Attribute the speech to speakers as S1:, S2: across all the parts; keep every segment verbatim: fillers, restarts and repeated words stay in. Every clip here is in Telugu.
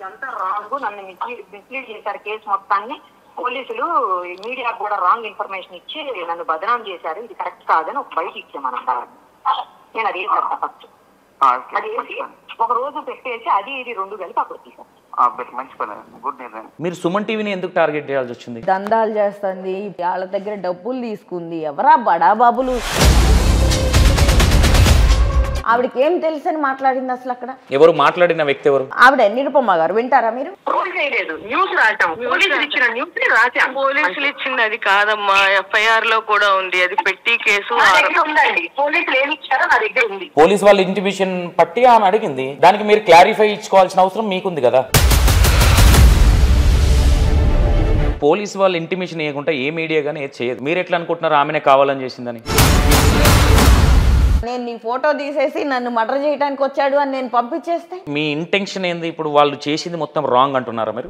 S1: ఇదంతా రాంగ్, నన్ను మిస్లీడ్ చేశారు కేసు మొత్తాన్ని. పోలీసులు మీడియా కూడా రాంగ్ ఇన్ఫర్మేషన్ ఇచ్చి నన్ను బదనాం చేశారు, ఇది కరెక్ట్ కాదని ఒక బయట ఇచ్చామనంటారు. నేను అది వేసేస్తా ఫస్ట్, అది వేసి ఒక రోజు పెట్టేసి అది ఇది రెండు కలిపి అప్పుడు తీసాను.
S2: మీరు సుమన్ టీవీని ఎందుకు టార్గెట్ చేయాల్సి వచ్చింది?
S3: దందాలు చేస్తుంది, వాళ్ళ దగ్గర డబ్బులు తీసుకుంది, ఎవరా బడా బాబులు, ఆవిడకి ఏం తెలుసు అని మాట్లాడింది అసలు అక్కడ.
S2: ఎవరు మాట్లాడిన వ్యక్తి ఎవరు?
S3: ఆవిడ నిరుపమ్మ గారు. వింటారా మీరు?
S4: పోలీసులు ఇచ్చింది అది కాదమ్మా, ఎఫ్ఐఆర్ లో కూడా ఉంది, అది పెట్టి కేసు.
S2: పోలీస్ వాళ్ళ ఇంటిమేషన్ పట్టి ఆమె అడిగింది, దానికి మీరు క్లారిఫై ఇచ్చుకోవాల్సిన అవసరం మీకుంది కదా. పోలీస్ వాళ్ళు ఇంటిమేషన్ ఇవ్వకుండా ఏ మీడియా కానీ ఏది చేయదు. మీరు ఎట్లా అనుకుంటున్నారు ఆమెనే కావాలని చేసిందని?
S3: నేను నీ ఫోటో తీసేసి నన్ను మర్డర్ చేయడానికి వచ్చాడు అని నేను పంపించేస్తే
S2: మీ ఇంటెన్షన్ ఏంది? ఇప్పుడు వాళ్ళు చేసింది మొత్తం రాంగ్ అంటున్నారా మీరు?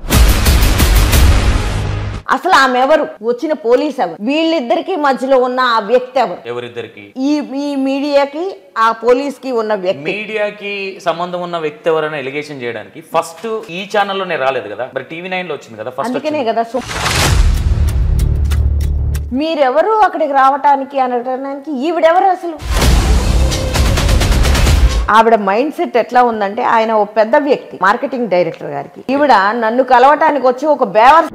S3: అసలు ఆమె ఎవరు, వచ్చిన పోలీస్ ఎవరు, వీళ్ళిద్దరికి మధ్యలో ఉన్న ఆ వ్యక్తి ఎవరు?
S2: ఎవరిద్దరికి?
S3: ఈ ఈ మీడియాకి ఆ పోలీస్ కి ఉన్న వ్యక్తి.
S2: మీడియాకి సంబంధం ఉన్న వ్యక్తి ఎవరైనా ఎలిగేషన్ చేయడానికి ఫస్ట్ ఈ ఛానల్లోనే రాలేదు కదా, మరి టీవీ నైన్ లో వచ్చింది కదా ఫస్ట్.
S3: అందుకనే కదా మీరెవరు అక్కడికి రావటానికి అనడానికి. ఈవిడెవరు అసలు? ఆవిడ మైండ్ సెట్ ఎట్లా ఉందంటే, ఆయన ఓ పెద్ద వ్యక్తి, మార్కెటింగ్ డైరెక్టర్ గారికి. ఈవిడ నన్ను కలవటానికి వచ్చి ఒక బేవర్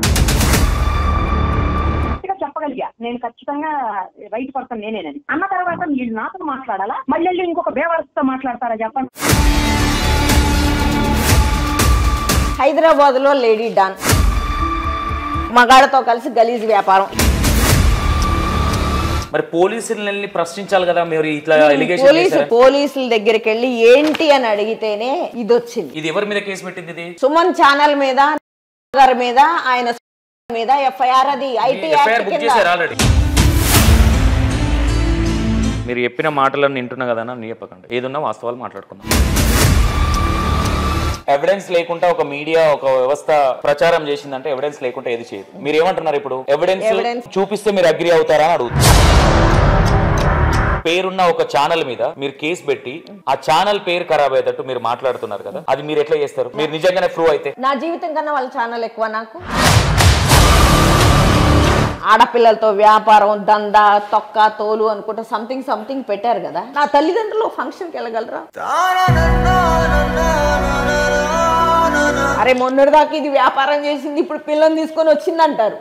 S1: చెప్పగలిగా నేను ఖచ్చితంగా రైట్ పర్సన్ నేనేనని అన్న తర్వాత వీళ్ళు నాతో మాట్లాడాలా, మళ్ళీ ఇంకొక బేవర్స్తో మాట్లాడతారా చెప్పండి.
S3: హైదరాబాద్ లో లేడీ డాన్, మగాడతో కలిసి గలీజ్ వ్యాపారం.
S2: మరి పోలీసులని ప్రశ్నించాలి కదా మీరు. ఇట్లా
S3: పోలీసు పోలీసుల దగ్గరికి వెళ్ళి ఏంటి అని అడిగితేనే ఇది వచ్చింది.
S2: ఇది ఎవరి మీద కేసు పెట్టింది? ఇది
S3: సుమన్ ఛానల్ మీద, గారి మీద, ఆయన మీద ఎఫ్ఐఆర్. అది ఐటీ
S2: ఆల్రెడీ. మీరు చెప్పిన మాటలను వింటున్నా కదా నీ చెప్పకండి, ఏదున్నా వాస్తవాలు మాట్లాడుకుందాం. ఎవిడెన్స్ లేకుండా ఒక మీడియా ఒక వ్యవస్థ ప్రచారం చేసిందంటే ఎవిడెన్స్ లేకుండా ఏది చేయదు. మీరు ఏమంటున్నారు ఇప్పుడు? ఎవిడెన్స్ చూపిస్తే మీరు అగ్రి అవుతారా అని అడుగుతున్నారు. పేరున్న ఒక ఛానల్ మీద మీరు కేసు పెట్టి ఆ ఛానల్ పేరు ఖరాబ్ అయ్యేటట్టు మీరు మాట్లాడుతున్నారు కదా, అది మీరు ఎట్లా చేస్తారు? మీరు నిజంగానే ప్రూవ్ అయితే.
S3: నా జీవితం కన్నా వాళ్ళ ఛానల్ ఎక్కువ. నాకు ఆడపిల్లలతో వ్యాపారం, దందా, తొక్క, తోలు అనుకుంటా సంథింగ్ సంథింగ్ పెట్టారు కదా. నా తల్లిదండ్రులు ఫంక్షన్కి వెళ్ళగలరా? అరే మొన్నటిదాకా ఇది వ్యాపారం చేసింది, ఇప్పుడు పిల్లని తీసుకొని వచ్చిందంటారు.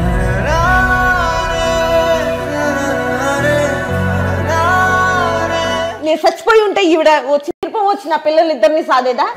S3: నేను చచ్చిపోయి ఉంటే ఈవిడ వచ్చి తిరుపం వచ్చి నా పిల్లలు ఇద్దరిని సాదేదా?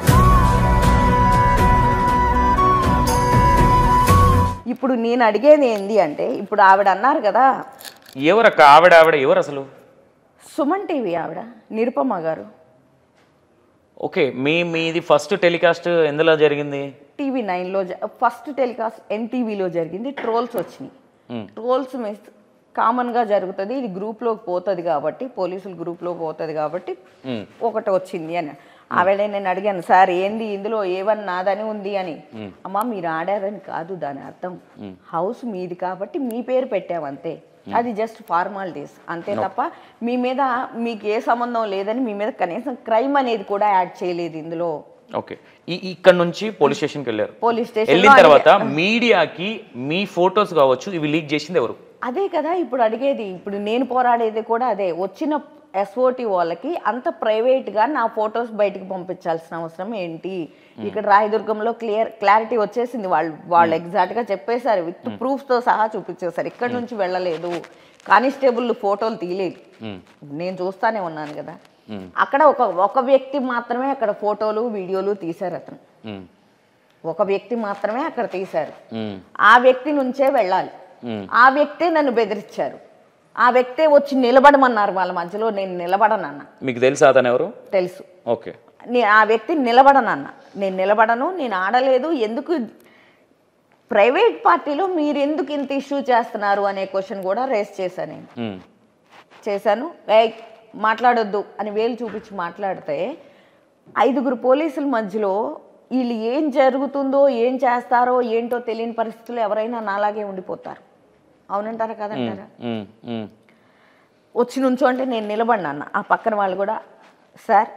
S3: ఇప్పుడు నేను అడిగేది ఏంది అంటే, ఇప్పుడు ఆవిడ అన్నారు కదా,
S2: ఎవరక్క ఆవిడ? ఆవిడ ఎవరు అసలు?
S3: సుమన్ టీవీ ఆవిడ, నిరుపమ్మ గారు.
S2: ఓకే, మీ మీది ఫస్ట్ టెలికాస్ట్ ఎందులో జరిగింది?
S3: టీవీ నైన్లో ఫస్ట్ టెలికాస్ట్ ఎన్టీవీలో జరిగింది. ట్రోల్స్ వచ్చినాయి. ట్రోల్స్ మిస్ కామన్గా జరుగుతుంది, ఇది గ్రూప్లోకి పోతుంది కాబట్టి, పోలీసులు గ్రూప్లోకి పోతుంది కాబట్టి ఒకటి వచ్చింది అని. ఆవిడ నేను అడిగాను, సార్ ఏంది ఇందులో ఏవన్ నాదని ఉంది అని. అమ్మా మీరు ఆడారని కాదు దాని అర్థం, హౌస్ మీది కాబట్టి మీ పేరు పెట్టామంతే, అది జస్ట్ ఫార్మాలిటీస్ అంతే తప్ప మీ మీద మీకు ఏ సంబంధం లేదని, మీ మీద కనీసం క్రైమ్ అనేది కూడా యాడ్ చేయలేదు ఇందులో.
S2: ఓకే, ఇక్కడ నుంచి పోలీస్ స్టేషన్కి వెళ్ళారు.
S3: పోలీస్ స్టేషన్
S2: వెళ్ళిన తర్వాత మీడియాకి మీ ఫొటోస్ కావచ్చు ఇవి లీక్ చేసింది ఎవరు?
S3: అదే కదా ఇప్పుడు అడిగేది. ఇప్పుడు నేను పోరాడేది కూడా అదే. వచ్చిన ఎస్ఓటి వాళ్ళకి అంత ప్రైవేట్గా నా ఫొటోస్ బయటకు పంపించాల్సిన అవసరం ఏంటి? ఇక్కడ రాయదుర్గంలో క్లియర్ క్లారిటీ వచ్చేసింది. వాళ్ళు వాళ్ళు ఎగ్జాక్ట్గా చెప్పేశారు, విత్ ప్రూఫ్తో సహా చూపించేశారు. ఇక్కడ నుంచి వెళ్ళలేదు, కానిస్టేబుల్ ఫోటోలు తీయలేదు, నేను చూస్తానే ఉన్నాను కదా. అక్కడ ఒక ఒక వ్యక్తి మాత్రమే అక్కడ ఫోటోలు వీడియోలు తీశారు. అతను ఒక వ్యక్తి మాత్రమే అక్కడ తీశారు. ఆ వ్యక్తి నుంచే వెళ్ళాలి. ఆ వ్యక్తే నన్ను బెదిరించారు. ఆ వ్యక్తే వచ్చి నిలబడమన్నారు వాళ్ళ మధ్యలో. నేను నిలబడనన్నా.
S2: మీకు తెలుసా అతను ఎవరు?
S3: తెలుసు.
S2: ఓకే,
S3: ఆ వ్యక్తి నిలబడనన్నా. నేను నిలబడను, నేను ఆడలేదు. ఎందుకు ప్రైవేట్ పార్టీలో మీరు ఎందుకు ఇంత ఇష్యూ చేస్తున్నారు అనే క్వశ్చన్ కూడా రేస్ చేశాను. నేను చేశాను. ఏ మాట్లాడొద్దు అని వేలు చూపించి మాట్లాడితే ఐదుగురు పోలీసుల మధ్యలో వీళ్ళు ఏం జరుగుతుందో ఏం చేస్తారో ఏంటో తెలియని పరిస్థితుల్లో ఎవరైనా నాలాగే ఉండిపోతారు. అవునంటారా కాదంటారా? వచ్చి నుంచో అంటే నేను నిలబడినా. ఆ పక్కన వాళ్ళు కూడా, సార్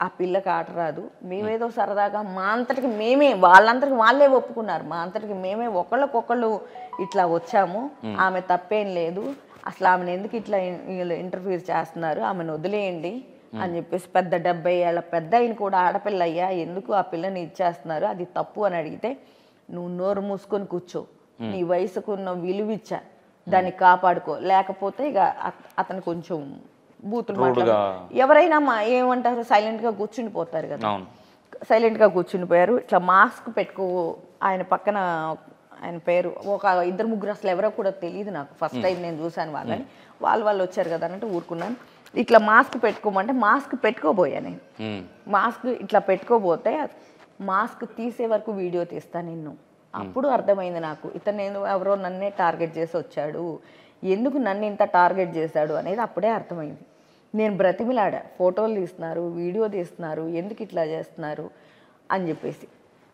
S3: ఆ పిల్లకి ఆట రాదు, మేమేదో సరదాగా మా అంతటికి మేమే వాళ్ళందరికి వాళ్ళే ఒప్పుకున్నారు, మా అంతటికి మేమే ఒకళ్ళకొకళ్ళు ఇట్లా వచ్చాము, ఆమె తప్పేం లేదు, అసలు ఆమెను ఎందుకు ఇట్లా ఇంటర్ఫీర్ చేస్తున్నారు, ఆమెను వదిలేయండి అని చెప్పేసి పెద్ద డెబ్బై ఏళ్ళ పెద్ద ఆయన కూడా ఆడపిల్ల అయ్యా ఎందుకు ఆ పిల్లని ఇచ్చేస్తున్నారు, అది తప్పు అని అడిగితే నువ్వు నోరు మూసుకొని కూర్చో, నీ వయసుకున్న విలువిచ్చా దాన్ని కాపాడుకో, లేకపోతే ఇక అతను కొంచెం బూతులు మాట్లాడు, ఎవరైనా మా ఏమంటారు సైలెంట్గా కూర్చుండిపోతారు కదా, సైలెంట్గా కూర్చుండిపోయారు. ఇట్లా మాస్క్ పెట్టుకో, ఆయన పక్కన ఆయన పేరు ఒక ఇద్దరు ముగ్గురు అసలు ఎవరో కూడా తెలియదు నాకు, ఫస్ట్ టైం నేను చూశాను వాళ్ళని, వాళ్ళు వాళ్ళు వచ్చారు కదా అన్నట్టు ఊరుకున్నాను. ఇట్లా మాస్క్ పెట్టుకోమంటే మాస్క్ పెట్టుకోబోయా నేను, మాస్క్ ఇట్లా పెట్టుకోబోతే మాస్క్ తీసే వరకు వీడియో తీస్తాను నిన్ను, అప్పుడు అర్థమైంది నాకు ఇతను నేను ఎవరో నన్నే టార్గెట్ చేసి వచ్చాడు, ఎందుకు నన్ను ఇంత టార్గెట్ చేశాడు అనేది అప్పుడే అర్థమైంది. నేను బ్రతిమిలాడా, ఫోటోలు తీస్తున్నారు, వీడియో తీస్తున్నారు, ఎందుకు ఇట్లా చేస్తున్నారు అని చెప్పేసి.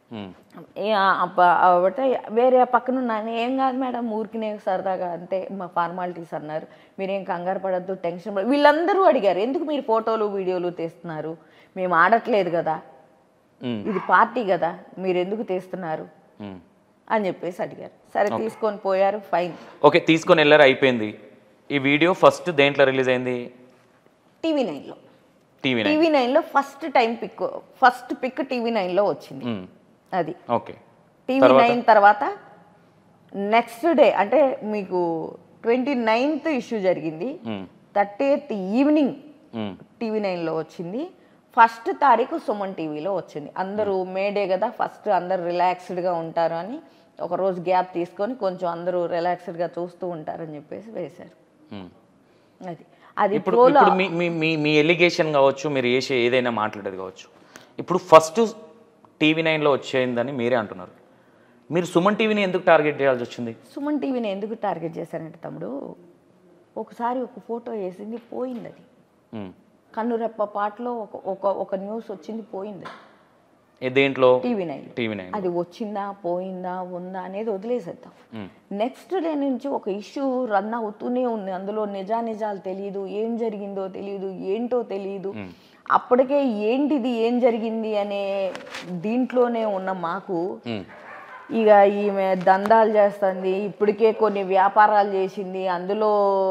S3: అంటే వేరే పక్కన ఉన్నాను, ఏం కాదు మేడం ఊరికినే సరదాగా అంతే మా ఫార్మాలిటీస్ అన్నారు, మీరేం కంగారు పడద్దు టెన్షన్ పడ, వీళ్ళందరూ అడిగారు ఎందుకు మీరు ఫోటోలు వీడియోలు తీస్తున్నారు, మేము ఆడట్లేదు కదా, ఇది పార్టీ కదా, మీరు ఎందుకు తీస్తున్నారు అని చెప్పేసి అడిగారు. సరే తీసుకొని పోయారు, ఫైన్.
S2: ఓకే తీసుకొని వెళ్ళారు, అయిపోయింది. ఈ వీడియో ఫస్ట్ దేంట్లో రిలీజ్ అయింది?
S3: టీవీ నైన్లో.
S2: టీవీ
S3: టీవీ నైన్లో first time pic, first pic TV నైన్లో వచ్చింది అది.
S2: ఓకే
S3: టీవీ నైన్ తర్వాత నెక్స్ట్ డే అంటే మీకు ట్వంటీ నైన్త్ ఇష్యూ జరిగింది, థర్టీ ఎయిత్ ఈవినింగ్ టీవీ నైన్లో వచ్చింది, ఫస్ట్ తారీఖు సుమన్ టీవీలో వచ్చింది. అందరూ మేడే కదా ఫస్ట్ అందరూ రిలాక్స్డ్గా ఉంటారు అని ఒకరోజు గ్యాప్ తీసుకొని కొంచెం అందరూ రిలాక్స్డ్గా చూస్తూ ఉంటారని చెప్పేసి వేశారు. అది అది
S2: ఇప్పుడు మీ ఎలిగేషన్ కావచ్చు, మీరు చేసే ఏదైనా మాట్లాడేది కావచ్చు, ఇప్పుడు ఫస్ట్ టీవీ నైన్లో వచ్చేయిందని మీరే అంటున్నారు, మీరు సుమన్ టీవీని ఎందుకు టార్గెట్ చేయాల్సి వచ్చింది?
S3: సుమన్ టీవీని ఎందుకు టార్గెట్ చేశానంటే తమ్ముడు, ఒకసారి ఒక ఫోటో వేసింది పోయింది, అది కన్నురెప్ప పాటలో ఒక ఒక ఒక న్యూస్ వచ్చింది పోయింది,
S2: దేంట్లో?
S3: TV nine.
S2: టీవీ నైన్
S3: అది వచ్చిందా పోయిందా ఉందా అనేది వదిలేసేద్దాం. నెక్స్ట్ డే నుంచి ఒక ఇష్యూ రన్ అవుతూనే ఉంది, అందులో నిజానిజాలు తెలియదు, ఏం జరిగిందో తెలియదు, ఏంటో తెలియదు. అప్పటికే ఏంటిది ఏం జరిగింది అనే దీంట్లోనే ఉన్న మాకు ఇక ఈమె దందాలు చేస్తుంది, ఇప్పటికే కొన్ని వ్యాపారాలు చేసింది, అందులో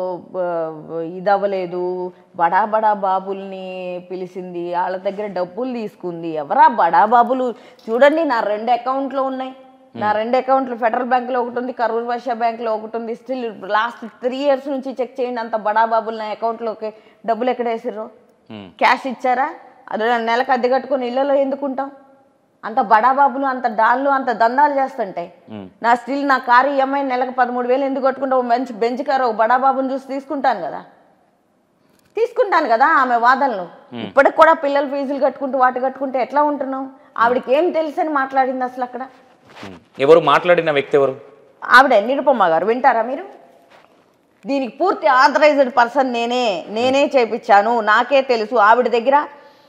S3: ఇదవ్వలేదు, బడా బడా బాబుల్ని పిలిచింది, వాళ్ళ దగ్గర డబ్బులు తీసుకుంది. ఎవరా బడా బాబులు? చూడండి నా రెండు అకౌంట్లో ఉన్నాయి, నా రెండు అకౌంట్లు ఫెడరల్ బ్యాంక్లో ఒకటి ఉంది, కరూర్ వైశ్య బ్యాంక్లో ఒకటి ఉంది, స్టిల్ లాస్ట్ త్రీ ఇయర్స్ నుంచి చెక్ చేయండి, అంత బడా బాబులు నా అకౌంట్లోకి డబ్బులు ఎక్కడ వేసారో, క్యాష్ ఇచ్చారా, అదే నెలకు అద్దె కట్టుకొని ఇళ్లలో ఎందుకుంటాం, అంత బడాబాబులు అంత డాన్లు అంత దందాలు చేస్తుంటాయి. నా స్టిల్ నా కారు ఈఎంఐ నెలకు పదమూడు వేలు ఎందుకు కట్టుకుంటా, మంచి బెంచ్ కారు ఒక బడాబాబుని చూసి తీసుకుంటాను కదా, తీసుకుంటాను కదా ఆమె వాదనలు. ఇప్పటికి కూడా పిల్లలు ఫీజులు కట్టుకుంటూ వాటి కట్టుకుంటే ఎట్లా ఉంటున్నాం? ఆవిడకి ఏం తెలుసు అని మాట్లాడింది అసలు అక్కడ.
S2: ఎవరు మాట్లాడిన వ్యక్తి ఎవరు?
S3: ఆవిడ నిరుపమ్మ గారు. వింటారా మీరు? దీనికి పూర్తి ఆథరైజ్డ్ పర్సన్ నేనే, నేనే చేపించాను, నాకే తెలుసు, ఆవిడ దగ్గర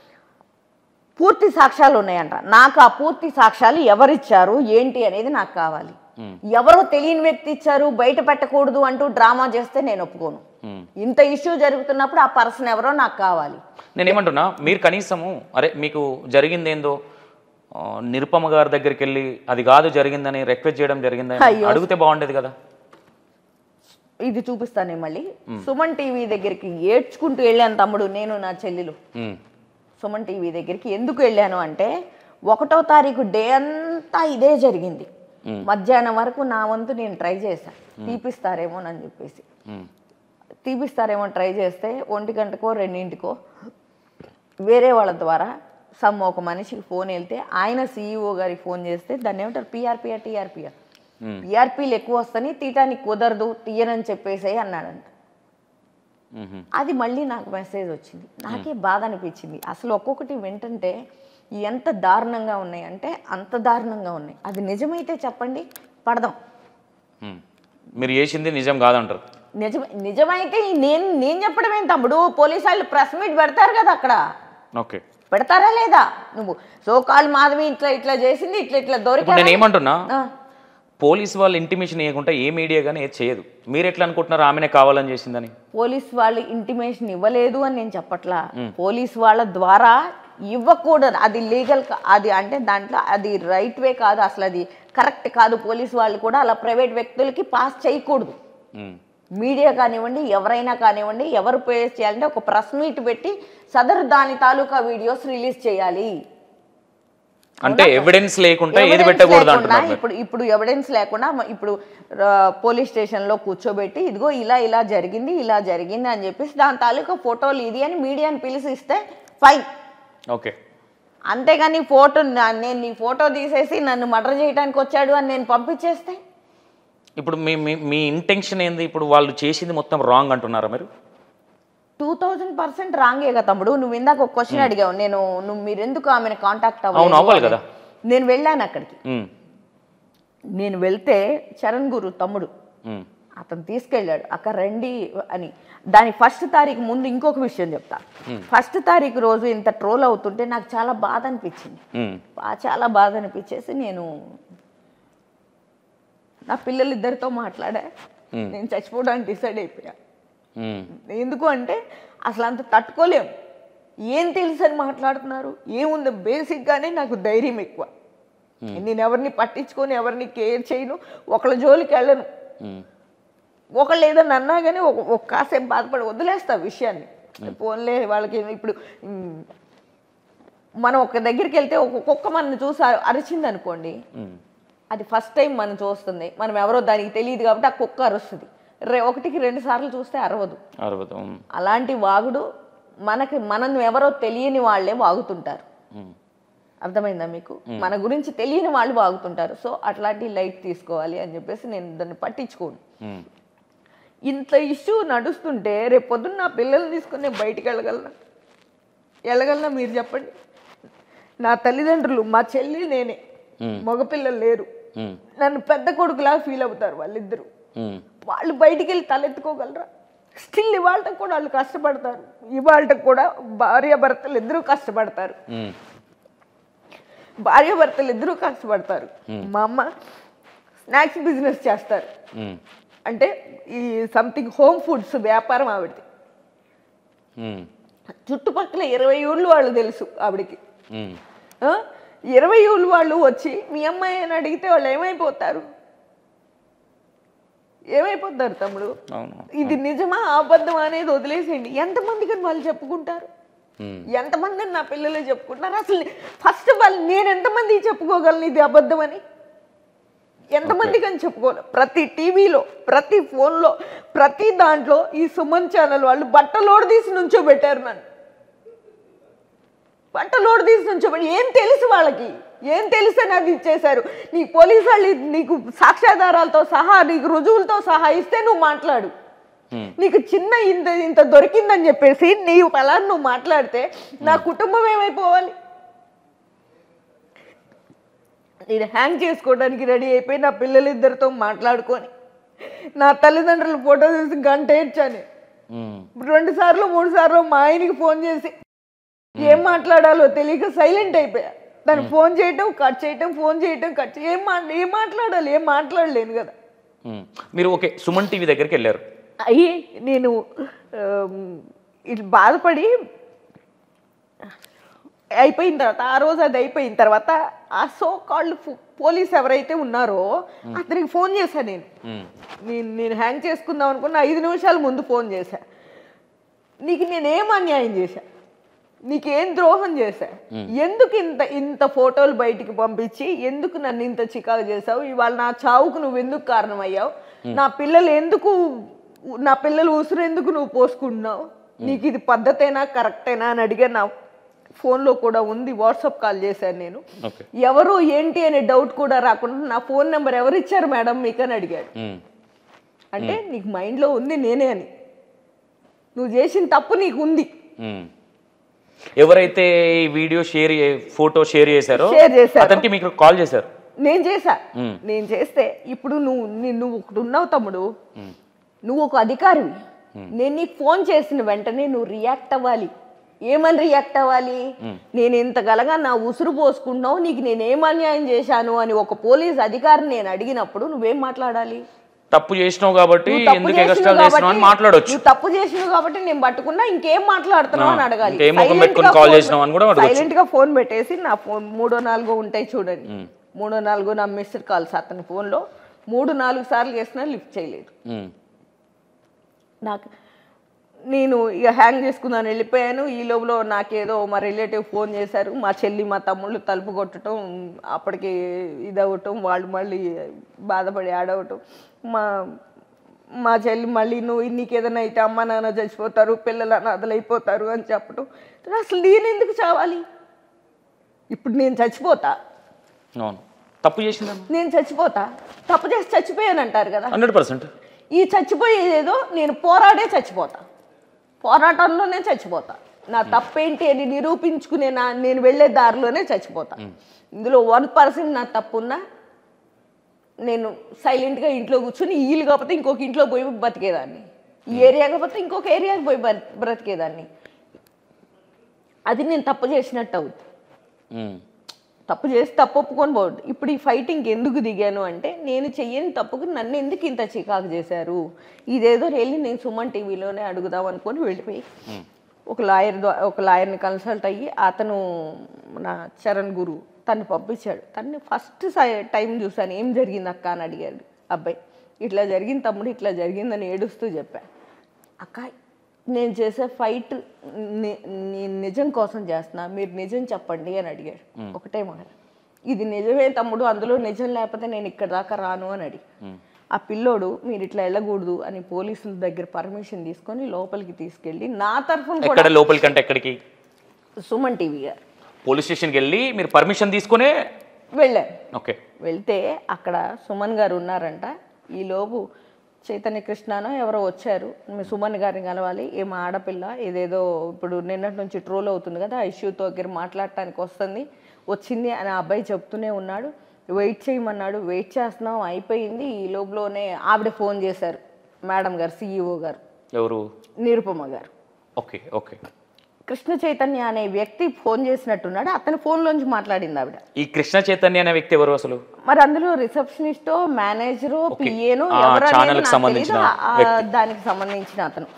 S3: పూర్తి సాక్ష్యాలు ఉన్నాయంట. నాకు ఆ పూర్తి సాక్ష్యాలు ఎవరిచ్చారు ఏంటి అనేది నాకు కావాలి. ఎవరో తెలియని వ్యక్తి ఇచ్చారు బయట పెట్టకూడదు అంటూ డ్రామా చేస్తే నేను ఒప్పుకోను. ఇంత ఇష్యూ జరుగుతున్నప్పుడు ఆ పర్సన్ ఎవరో నాకు కావాలి.
S2: నేనేమంటున్నా, మీరు కనీసము అరే మీకు జరిగింది ఏందో నిరుపమ గారి దగ్గరికి వెళ్ళి అది కాదు జరిగిందని రిక్వెస్ట్ చేయడం జరిగిందని అడిగితే బాగుండేది కదా.
S3: ఇది చూపిస్తానే మళ్ళీ. సుమన్ టీవీ దగ్గరికి ఏడ్చుకుంటూ వెళ్ళాను తమ్ముడు, నేను నా చెల్లెలు. సుమన్ టీవీ దగ్గరికి ఎందుకు వెళ్ళాను అంటే, ఒకటో తారీఖు డే అంతా ఇదే జరిగింది, మధ్యాహ్నం వరకు నా వంతు నేను ట్రై చేశాను తీపిస్తారేమో అని చెప్పేసి. తీపిస్తారేమో ట్రై చేస్తే ఒంటి గంటకో రెండింటికో వేరే వాళ్ళ ద్వారా సమ్ ఒక మనిషికి ఫోన్ వెళ్తే ఆయన సీఈఓ గారికి ఫోన్ చేస్తే దాన్ని ఏమంటారు పిఆర్పిఆర్ టీఆర్పిఆర్ పిఆర్పీలు ఎక్కువ వస్తాయి, తీయటానికి కుదరదు, తీయనని చెప్పేసే అన్నాడంట. అది మళ్ళీ నాకు మెసేజ్ వచ్చింది, నాకే బాధ అనిపించింది. అసలు ఒక్కొక్కటి వింటుంటే ఎంత దారుణంగా ఉన్నాయి అంటే అంత దారుణంగా ఉన్నాయి. అది నిజమైతే చెప్పండి పడదాం,
S2: మీరు చేసింది నిజం కాదంటారు.
S3: నిజం నిజమైతే నేను నేను చెప్పడం ఏం తమ్ముడు, పోలీసు వాళ్ళు ప్రెస్ మీట్ పెడతారు కదా అక్కడ,
S2: ఓకే
S3: పెడతారా లేదా? నువ్వు సోకాల్ మాధవి ఇట్లా ఇట్లా చేసింది ఇట్లా ఇట్లా దొరికి
S2: నేను ఏమంటున్నా, పోలీసు వాళ్ళు ఇంటిమేషన్ ఇవ్వకుండా ఏ మీడియా కానీ ఏది చేయదు. మీరు ఎట్లా అనుకుంటున్నారు ఆమెనే కావాలని చేసిందని?
S3: పోలీసు వాళ్ళు ఇంటిమేషన్ ఇవ్వలేదు అని నేను చెప్పట్లా, పోలీసు వాళ్ళ ద్వారా ఇవ్వకూడదు, అది లీగల్, అది అంటే దాంట్లో అది రైట్ వే కాదు, అసలు అది కరెక్ట్ కాదు. పోలీసు వాళ్ళు కూడా అలా ప్రైవేట్ వ్యక్తులకి పాస్ చేయకూడదు. మీడియా కానివ్వండి, ఎవరైనా కానివ్వండి, ఎవరు పేస్ చేయాలంటే ఒక ప్రెస్ మీట్ పెట్టి సదరు దాని తాలూకా వీడియోస్ రిలీజ్ చేయాలి.
S2: అంటే ఎవిడెన్స్ లేకుండా ఏది పెట్టకూడదు అంటున్నారు.
S3: ఇప్పుడు ఇప్పుడు ఎవిడెన్స్ లేకుండా ఇప్పుడు పోలీస్ స్టేషన్లో కూర్చోబెట్టి ఇదిగో ఇలా ఇలా జరిగింది ఇలా జరిగింది అని చెప్పేసి దాని తాలూకా ఫోటోలు ఇది అని మీడియాని పిలిచి ఇస్తే ఫైన్.
S2: ఓకే.
S3: అంతేగాని ఫోటో నేను నీ ఫోటో తీసేసి నన్ను మర్డర్ చేయడానికి వచ్చాడు అని నేను పంపించేస్తే
S2: ఇప్పుడు మీ మీ ఇంటెన్షన్ ఏంది? ఇప్పుడు వాళ్ళు చేసింది మొత్తం రాంగ్ అంటున్నారా మీరు?
S3: టూ థౌజండ్ పర్సెంట్ రాంగే కదా తమ్ముడు. నువ్వు ఇందాక ఒక క్వశ్చన్ అడిగావు, నేను నువ్వు మీరు ఎందుకు ఆమెను కాంటాక్ట్
S2: అవ్వాలి కదా.
S3: నేను వెళ్ళాను అక్కడికి. నేను వెళ్తే చరణ్ గురు తమ్ముడు అతను తీసుకెళ్ళాడు, అక్కడ రండి అని. దాని ఫస్ట్ తారీఖు ముందు ఇంకొక విషయం చెప్తా. ఫస్ట్ తారీఖు రోజు ఇంత ట్రోల్ అవుతుంటే నాకు చాలా బాధ అనిపించింది. చాలా బాధ అనిపించేసి నేను నా పిల్లలిద్దరితో మాట్లాడా, నేను చచ్చిపోవడానికి డిసైడ్ అయిపోయా. ఎందుకు అంటే అసలు అంత తట్టుకోలేము. ఏం తెలుసు అని మాట్లాడుతున్నారు, ఏముంది, బేసిక్గానే నాకు ధైర్యం ఎక్కువ. నేను ఎవరిని పట్టించుకొని ఎవరిని కేర్ చేయను, ఒకళ్ళ జోలికి వెళ్ళను. ఒకళ్ళు ఏదన్నా అన్నా కానీ ఒక కాసేపు బాధపడి వదిలేస్తా విషయాన్ని. ఫోన్లే వాళ్ళకి. ఇప్పుడు మనం ఒక దగ్గరికి వెళ్తే ఒక్కొక్క మనని చూసి అరిచింది అనుకోండి, అది ఫస్ట్ టైం మనం చూస్తుంది, మనం ఎవరో దానికి తెలియదు కాబట్టి ఆ కుక్క అరుస్తుంది. రే ఒకటికి రెండు సార్లు చూస్తే అరవదు
S2: అరవదు
S3: అలాంటి వాగుడు మనకి మనం ఎవరో తెలియని వాళ్ళే వాగుతుంటారు. అర్థమైందా మీకు? మన గురించి తెలియని వాళ్ళు వాగుతుంటారు. సో అట్లాంటి లైట్ తీసుకోవాలి అని చెప్పేసి నేను దాన్ని పట్టించుకోను. ఇంత ఇష్యూ నడుస్తుంటే రేపు పొద్దున్న నా పిల్లల్ని తీసుకుని నేను బయటికి వెళ్ళగలనా వెళ్ళగలనా మీరు చెప్పండి? నా తల్లిదండ్రులు, మా చెల్లి నేనే, మగపిల్లలు లేరు. నన్ను పెద్ద కొడుకులాగా ఫీల్ అవుతారు వాళ్ళిద్దరు. వాళ్ళు బయటికి వెళ్ళి తలెత్తుకోగలరా? స్టిల్ ఇవాళకి కూడా వాళ్ళు కష్టపడతారు. ఇవాళకి కూడా భార్యాభర్తలు ఇద్దరూ కష్టపడతారు. భార్యాభర్తలు ఇద్దరూ కష్టపడతారు. మా అమ్మ స్నాక్స్ బిజినెస్ చేస్తారు, అంటే ఈ సంథింగ్ హోమ్ ఫుడ్స్ వ్యాపారం ఆవిడది. చుట్టుపక్కల ఇరవై ఊళ్ళు వాళ్ళు తెలుసు ఆవిడకి. ఇరవై ఊళ్ళు వాళ్ళు వచ్చి మీ అమ్మాయి అని అడిగితే వాళ్ళు ఏమైపోతారు? ఏమైపోతారు తమ్ముడు? ఇది నిజమా అబద్ధమా అనేది వదిలేసేయండి. ఎంతమందికి వాళ్ళు చెప్పుకుంటారు? ఎంతమంది నా పిల్లలే చెప్పుకుంటారు? అసలు ఫస్ట్ ఆఫ్ ఆల్ నేను ఎంతమందికి చెప్పుకోగలను ఇది అబద్ధం అని? ఎంతమందికి అని చెప్పుకోవాలి? ప్రతి టీవీలో, ప్రతి ఫోన్లో, ప్రతి దాంట్లో ఈ సుమన్ ఛానల్ వాళ్ళు బట్టలోడు తీసి నుంచో పెట్టారు. నన్ను బట్టలోడు తీసి నుంచో పెట్టి ఏం తెలుసు వాళ్ళకి? ఏం తెలుసు అని అది ఇచ్చేశారు. నీ పోలీసు వాళ్ళు నీకు సాక్ష్యాధారాలతో సహా, నీకు రుజువులతో సహా ఇస్తే నువ్వు మాట్లాడు. నీకు చిన్న ఇంత ఇంత దొరికిందని చెప్పేసి నీవు అలా నువ్వు మాట్లాడితే నా కుటుంబం ఏమైపోవాలి? నేను హ్యాంగ్ చేసుకోవడానికి రెడీ అయిపోయి నా పిల్లలిద్దరితో మాట్లాడుకొని నా తల్లిదండ్రుల ఫోటో చూసి గంట ఏడ్చాను. రెండు సార్లు మూడు సార్లు మా ఆయనకి ఫోన్ చేసి ఏం మాట్లాడాలో తెలియక సైలెంట్ అయిపోయా. దాన్ని ఫోన్ చేయటం కట్ చేయటం, ఫోన్ చేయటం కట్ చేయటం, ఏం మా ఏం మాట్లాడాలి? ఏం మాట్లాడలేను కదా.
S2: మీరు ఓకే సుమన్ టీవీ దగ్గరికి వెళ్ళారు.
S3: అయ్యి నేను ఇట్లా బాధపడి అయిపోయిన తర్వాత, ఆ రోజు అది అయిపోయిన తర్వాత ఆ సో కాల్డ్ పోలీస్ ఎవరైతే ఉన్నారో అతనికి ఫోన్ చేశా. నేను నేను నేను హ్యాంగ్ చేసుకుందాం అనుకున్న ఐదు నిమిషాల ముందు ఫోన్ చేశా. నీకు నేనేం అన్యాయం చేశా? నీకేం ద్రోహం చేశా? ఎందుకు ఇంత ఇంత ఫోటోలు బయటికి పంపించి ఎందుకు నన్ను ఇంత చికాకు చేసావు? ఇవాళ నా చావుకు నువ్వు ఎందుకు కారణమయ్యావు? నా పిల్లలు ఎందుకు నా పిల్లలు ఉసురు ఎందుకు నువ్వు పోసుకుంటున్నావు? నీకు ఇది పద్ధతేనా, కరెక్టేనా అని అడిగా. నా ఫోన్లో కూడా ఉంది, వాట్సాప్ కాల్ చేశాను నేను. ఎవరు ఏంటి అనే డౌట్ కూడా రాకుండా నా ఫోన్ నెంబర్ ఎవరు ఇచ్చారు మేడం మీకు అని అడిగాడు. అంటే నీకు మైండ్లో ఉంది నేనే అని, నువ్వు చేసిన తప్పు నీకు ఉంది.
S2: ఎవరైతే ఈ వీడియో షేర్ ఫోటో షేర్ చేశారో
S3: షేర్ చేశారు
S2: అతనికి మీకు కాల్ చేశారు.
S3: నేను చేశా. నేను చేస్తే ఇప్పుడు నువ్వు నువ్వు ఒకటి ఉన్నావు తమ్ముడు, నువ్వు ఒక అధికారివి. నేను నీకు ఫోన్ చేసిన వెంటనే నువ్వు రియాక్ట్ అవ్వాలి. ఏమని రియాక్ట్ అవ్వాలి? నేను ఇంతగలగా నా ఉసురు పోసుకుంటున్నావు, నీకు నేను ఏం అన్యాయం చేశాను అని ఒక పోలీస్ అధికారిని నేను అడిగినప్పుడు నువ్వేం మాట్లాడాలి?
S2: తప్పు చేసినావు కాబట్టి ఎందుకు ఎగస్ట్రాల్ చేసినావు అని మాట్లాడొచ్చు.
S3: నువ్వు తప్పు చేసినావు కాబట్టి నేను పట్టుకున్నా ఇంకేం మాట్లాడుతున్నావు అని అడగాలి. సైలెంట్ గా ఫోన్ పెట్టేసి నా ఫోన్ మూడో నాలుగో ఉంటాయి చూడండి, మూడో నాలుగో నా మిస్డ్ కాల్స్ అతని ఫోన్ లో మూడు నాలుగు సార్లు చేసినా లిఫ్ట్ చేయలేదు. నాకు నేను ఇక హ్యాంగ్ చేసుకున్నాను, వెళ్ళిపోయాను. ఈ లోపల నాకేదో మా రిలేటివ్ ఫోన్ చేశారు, మా చెల్లి మా తమ్ముళ్ళు తలుపు కొట్టడం, అప్పటికి ఇదవటం, వాళ్ళు మళ్ళీ బాధపడి ఆడవటం. మా మా చెల్లి మళ్ళీ నువ్వు నీకు ఏదైనా అయితే అమ్మ నాన్న చచ్చిపోతారు, పిల్లలు అనాథలైపోతారు అని చెప్పటం. అసలు నేను ఎందుకు చావాలి? ఇప్పుడు నేను చచ్చిపోతా,
S2: తప్పు చేసిందా
S3: నేను చచ్చిపోతా, తప్పు చేసి చచ్చిపోయాను అంటారు కదా.
S2: హండ్రెడ్ పర్సెంట్
S3: ఈ చచ్చిపోయేదేదో నేను పోరాడే చచ్చిపోతా, పోరాటంలోనే చచ్చిపోతా. నా తప్పేంటి అని నిరూపించుకునే నా నేను వెళ్ళే దారిలోనే చచ్చిపోతా. ఇందులో వన్ పర్సెంట్ నా తప్పున్నా నేను సైలెంట్గా ఇంట్లో కూర్చొని వీలు కాకపోతే ఇంకొక ఇంట్లో పోయి బతికేదాన్ని, ఈ ఏరియా కాకపోతే ఇంకొక ఏరియాకి పోయి బ్రతికేదాన్ని. అది నేను తప్పు చేసినట్టు అవుతుంది. తప్పు చేసి తప్పు ఒప్పుకొని పోవద్దు. ఇప్పుడు ఈ ఫైటింగ్ ఎందుకు దిగాను అంటే నేను చెయ్యని తప్పుకు నన్ను ఎందుకు ఇంత చికాకు చేశారు, ఇదేదో వెళ్ళి నేను సుమన్ టీవీలోనే అడుగుదాం అనుకొని వెళ్ళిపోయి ఒక లాయర్ ద్వారా ఒక లాయర్ని కన్సల్ట్ అయ్యి అతను నా చరణ్ గురు తను పంపించాడు. తన్ని ఫస్ట్ టైం చూసాను ఏం జరిగింది అక్క అని అడిగాడు అబ్బాయి. ఇట్లా జరిగింది తమ్ముడు, ఇట్లా జరిగిందని ఏడుస్తూ చెప్పా. అక్క నేను చేసే ఫైట్ నేను నిజం కోసం చేస్తున్నా, మీరు నిజం చెప్పండి అని అడిగాడు. ఒకటే మాట, ఇది నిజమే తమ్ముడు, అందులో నిజం లేకపోతే నేను ఇక్కడ దాకా రాను అని అడిగి ఆ పిల్లోడు మీరు ఇట్లా వెళ్ళకూడదు అని పోలీసుల దగ్గర పర్మిషన్ తీసుకొని లోపలికి తీసుకెళ్ళి నా తరఫున కూడా
S2: లోపలికి అంటే ఎక్కడికి
S3: సుమన్ టీవీ గారు
S2: పోలీస్ స్టేషన్కి వెళ్ళి మీరు పర్మిషన్ తీసుకునే
S3: వెళ్ళాను.
S2: ఓకే, వెళ్తే
S3: అక్కడ సుమన్ గారు ఉన్నారంట. ఈ లోపు చైతన్య కృష్ణనో ఎవరో వచ్చారు, మీ సుమన్ గారిని కలవాలి, ఏం ఆడపిల్ల ఇదేదో ఇప్పుడు నిన్నటి నుంచి ట్రోల్ అవుతుంది కదా, ఇష్యూతో దగ్గర మాట్లాడటానికి వస్తుంది వచ్చింది అని ఆ అబ్బాయి చెప్తూనే ఉన్నాడు. వెయిట్ చేయమన్నాడు, వెయిట్ చేస్తున్నాం, అయిపోయింది. ఈ లోపలనే ఆవిడ ఫోన్ చేశారు మేడం గారు, సిఇఓ గారు,
S2: ఎవరు
S3: నిరుపమ గారు.
S2: ఓకే ఓకే
S3: కృష్ణ చైతన్య అనే వ్యక్తి ఫోన్ చేసినట్టున్నాడు, అతని ఫోన్లోంచి మాట్లాడింది ఆవిడ.
S2: ఈ కృష్ణ చైతన్య అనే వ్యక్తి ఎవరు అసలు?
S3: మరి అందులో రిసెప్షనిస్టో మేనేజరో పిఏనో ఎవరనేది దానికి సంబంధించిన అతను.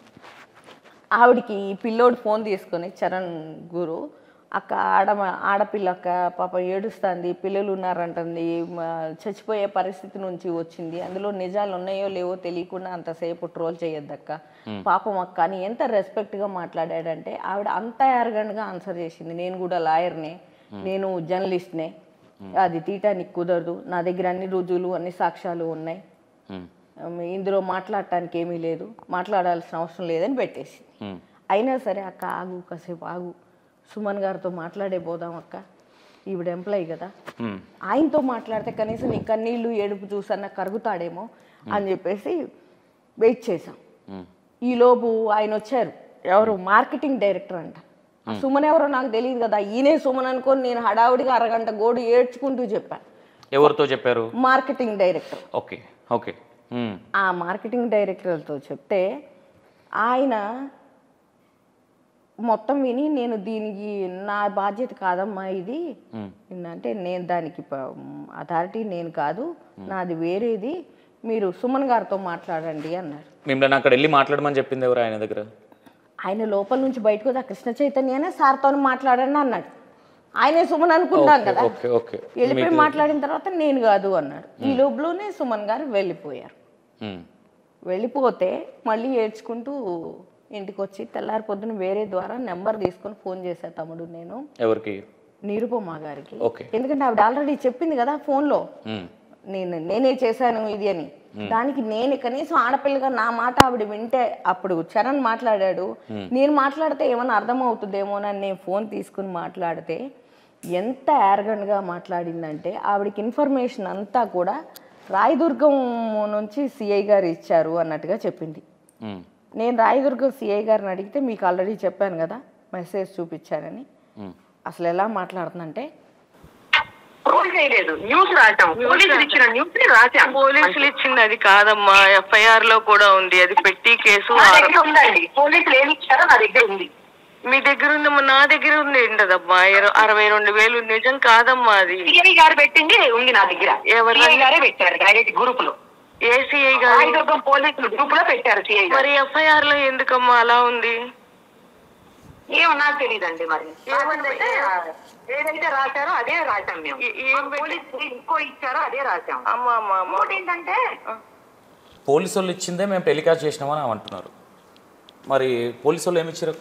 S3: ఆవిడికి పిల్లోడు ఫోన్ తీసుకొని చరణ్ గురు అక్క ఆడ ఆడపిల్ల అక్క పాపం ఏడుస్తుంది, పిల్లలు ఉన్నారంటుంది, చచ్చిపోయే పరిస్థితి నుంచి వచ్చింది, అందులో నిజాలు ఉన్నాయో లేవో తెలియకుండా అంతసేపు ట్రోల్ చేయొద్దక్క పాపం అక్క అని ఎంత రెస్పెక్ట్గా మాట్లాడాడంటే ఆవిడ అంత యారగంట్గా ఆన్సర్ చేసింది. నేను కూడా లాయర్నే, నేను జర్నలిస్ట్నే, అది తీయటానికి కుదరదు, నా దగ్గర అన్ని రుజువులు అన్ని సాక్ష్యాలు ఉన్నాయి, ఇందులో మాట్లాడటానికి ఏమీ లేదు, మాట్లాడాల్సిన అవసరం లేదని పెట్టేసి. అయినా సరే అక్క ఆగు కాసేపు ఆగు, సుమన్ గారితో మాట్లాడే పోదాం అక్క, ఈవిడ ఎంప్లాయీ కదా, ఆయనతో మాట్లాడితే కనీసం నీ కన్నీళ్ళు ఏడుపు చూసన్నా కరుగుతాడేమో అని చెప్పేసి వెయిట్ చేశాం. ఈలోపు ఆయన వచ్చారు, ఎవరు మార్కెటింగ్ డైరెక్టర్ అంట. సుమన్ ఎవరో నాకు తెలియదు కదా, ఈయనే సుమన్ అనుకొని నేను హడావుడిగా అరగంట గోడు ఏడ్చుకుంటూ చెప్పాను.
S2: ఎవరితో చెప్పారు?
S3: Marketing director.
S2: ఓకే ఓకే
S3: ఆ మార్కెటింగ్ డైరెక్టర్తో చెప్తే ఆయన మొత్తం విని నేను దీనికి నా బాధ్యత కాదమ్మా ఇది అంటే, నేను దానికి అథారిటీ నేను కాదు, నాది వేరేది, మీరు సుమన్ గారితో మాట్లాడండి అన్నారు.
S2: మిమ్మల్ని అక్కడ వెళ్ళి మాట్లాడమని చెప్పింది ఎవరు ఆయన దగ్గర?
S3: ఆయన లోపల నుంచి బయటకు వచ్చి కృష్ణ చైతన్యనే సార్తో మాట్లాడండి అన్నాడు. ఆయనే సుమన్ అనుకుంటాను కదా, వెళ్ళిపోయి మాట్లాడిన తర్వాత నేను కాదు అన్నాడు. ఈ లోపలనే సుమన్ గారు వెళ్ళిపోయారు. వెళ్ళిపోతే మళ్ళీ ఏడ్చుకుంటూ ఇంటికి వచ్చి తెల్లారి పొద్దున వేరే ద్వారా నెంబర్ తీసుకొని ఫోన్ చేశా తమ్ముడు నేను.
S2: ఎవరికి?
S3: నిరుపమ గారికి. ఎందుకంటే ఆవిడ ఆల్రెడీ చెప్పింది కదా ఫోన్లో నేను నేనే చేశాను ఇది అని. దానికి నేను కనీసం ఆడపిల్లగా నా మాట ఆవిడ వింటే, అప్పుడు చరణ్ మాట్లాడాడు, నేను మాట్లాడితే ఏమైనా అర్థం అవుతుందేమోనని నేను ఫోన్ తీసుకుని మాట్లాడితే ఎంత యారగంట్గా మాట్లాడిందంటే, ఆవిడకి ఇన్ఫర్మేషన్ అంతా కూడా రాయదుర్గం నుంచి సిఐ గారు ఇచ్చారు అన్నట్టుగా చెప్పింది. నేను రాయదుర్గం సిఐ గారిని అడిగితే మీకు ఆల్రెడీ చెప్పాను కదా మెసేజ్ చూపించానని. అసలు ఎలా మాట్లాడుతుందంటే,
S4: పోలీసులు ఇచ్చింది అది కాదమ్మా, ఎఫ్ఐఆర్ లో కూడా ఉంది, అది పెట్టి కేసు
S1: పోలీసులు ఏమి ఇచ్చారో నా దగ్గర ఉంది.
S4: మీ దగ్గర ఉందమ్మా, నా దగ్గర ఉంది ఏంటదమ్మా అరవై రెండు వేలు నిజం కాదమ్మా, అది
S1: సిఐ గారు పెట్టింది ఉంది నా దగ్గర. ఎవరు గారే పెట్టారు డైరెక్ట్ గ్రూప్ లో.
S4: ఏ సిఐ గారు?
S1: రాయదుర్గం పోలీసులు గ్రూప్ లో పెట్టారు సిఐ.
S4: మరి ఎఫ్ఐఆర్ లో ఎందుకమ్మా అలా ఉంది?
S1: ఏమో నాకు తెలియదండి. మరి ఏదైతే రాశారో అదే రాశాం మేము. పోలీసులు ఇంకో ఇచ్చారో అదే రాశాం.
S4: అమ్మా అమ్మా
S1: ఇంకోటి ఏంటంటే
S2: పోలీసు వాళ్ళు ఇచ్చిందే మేము టెలికాస్ట్ చేసినామని అంటున్నారు. మరి పోలీసు వాళ్ళు ఏమి ఇచ్చారక్క?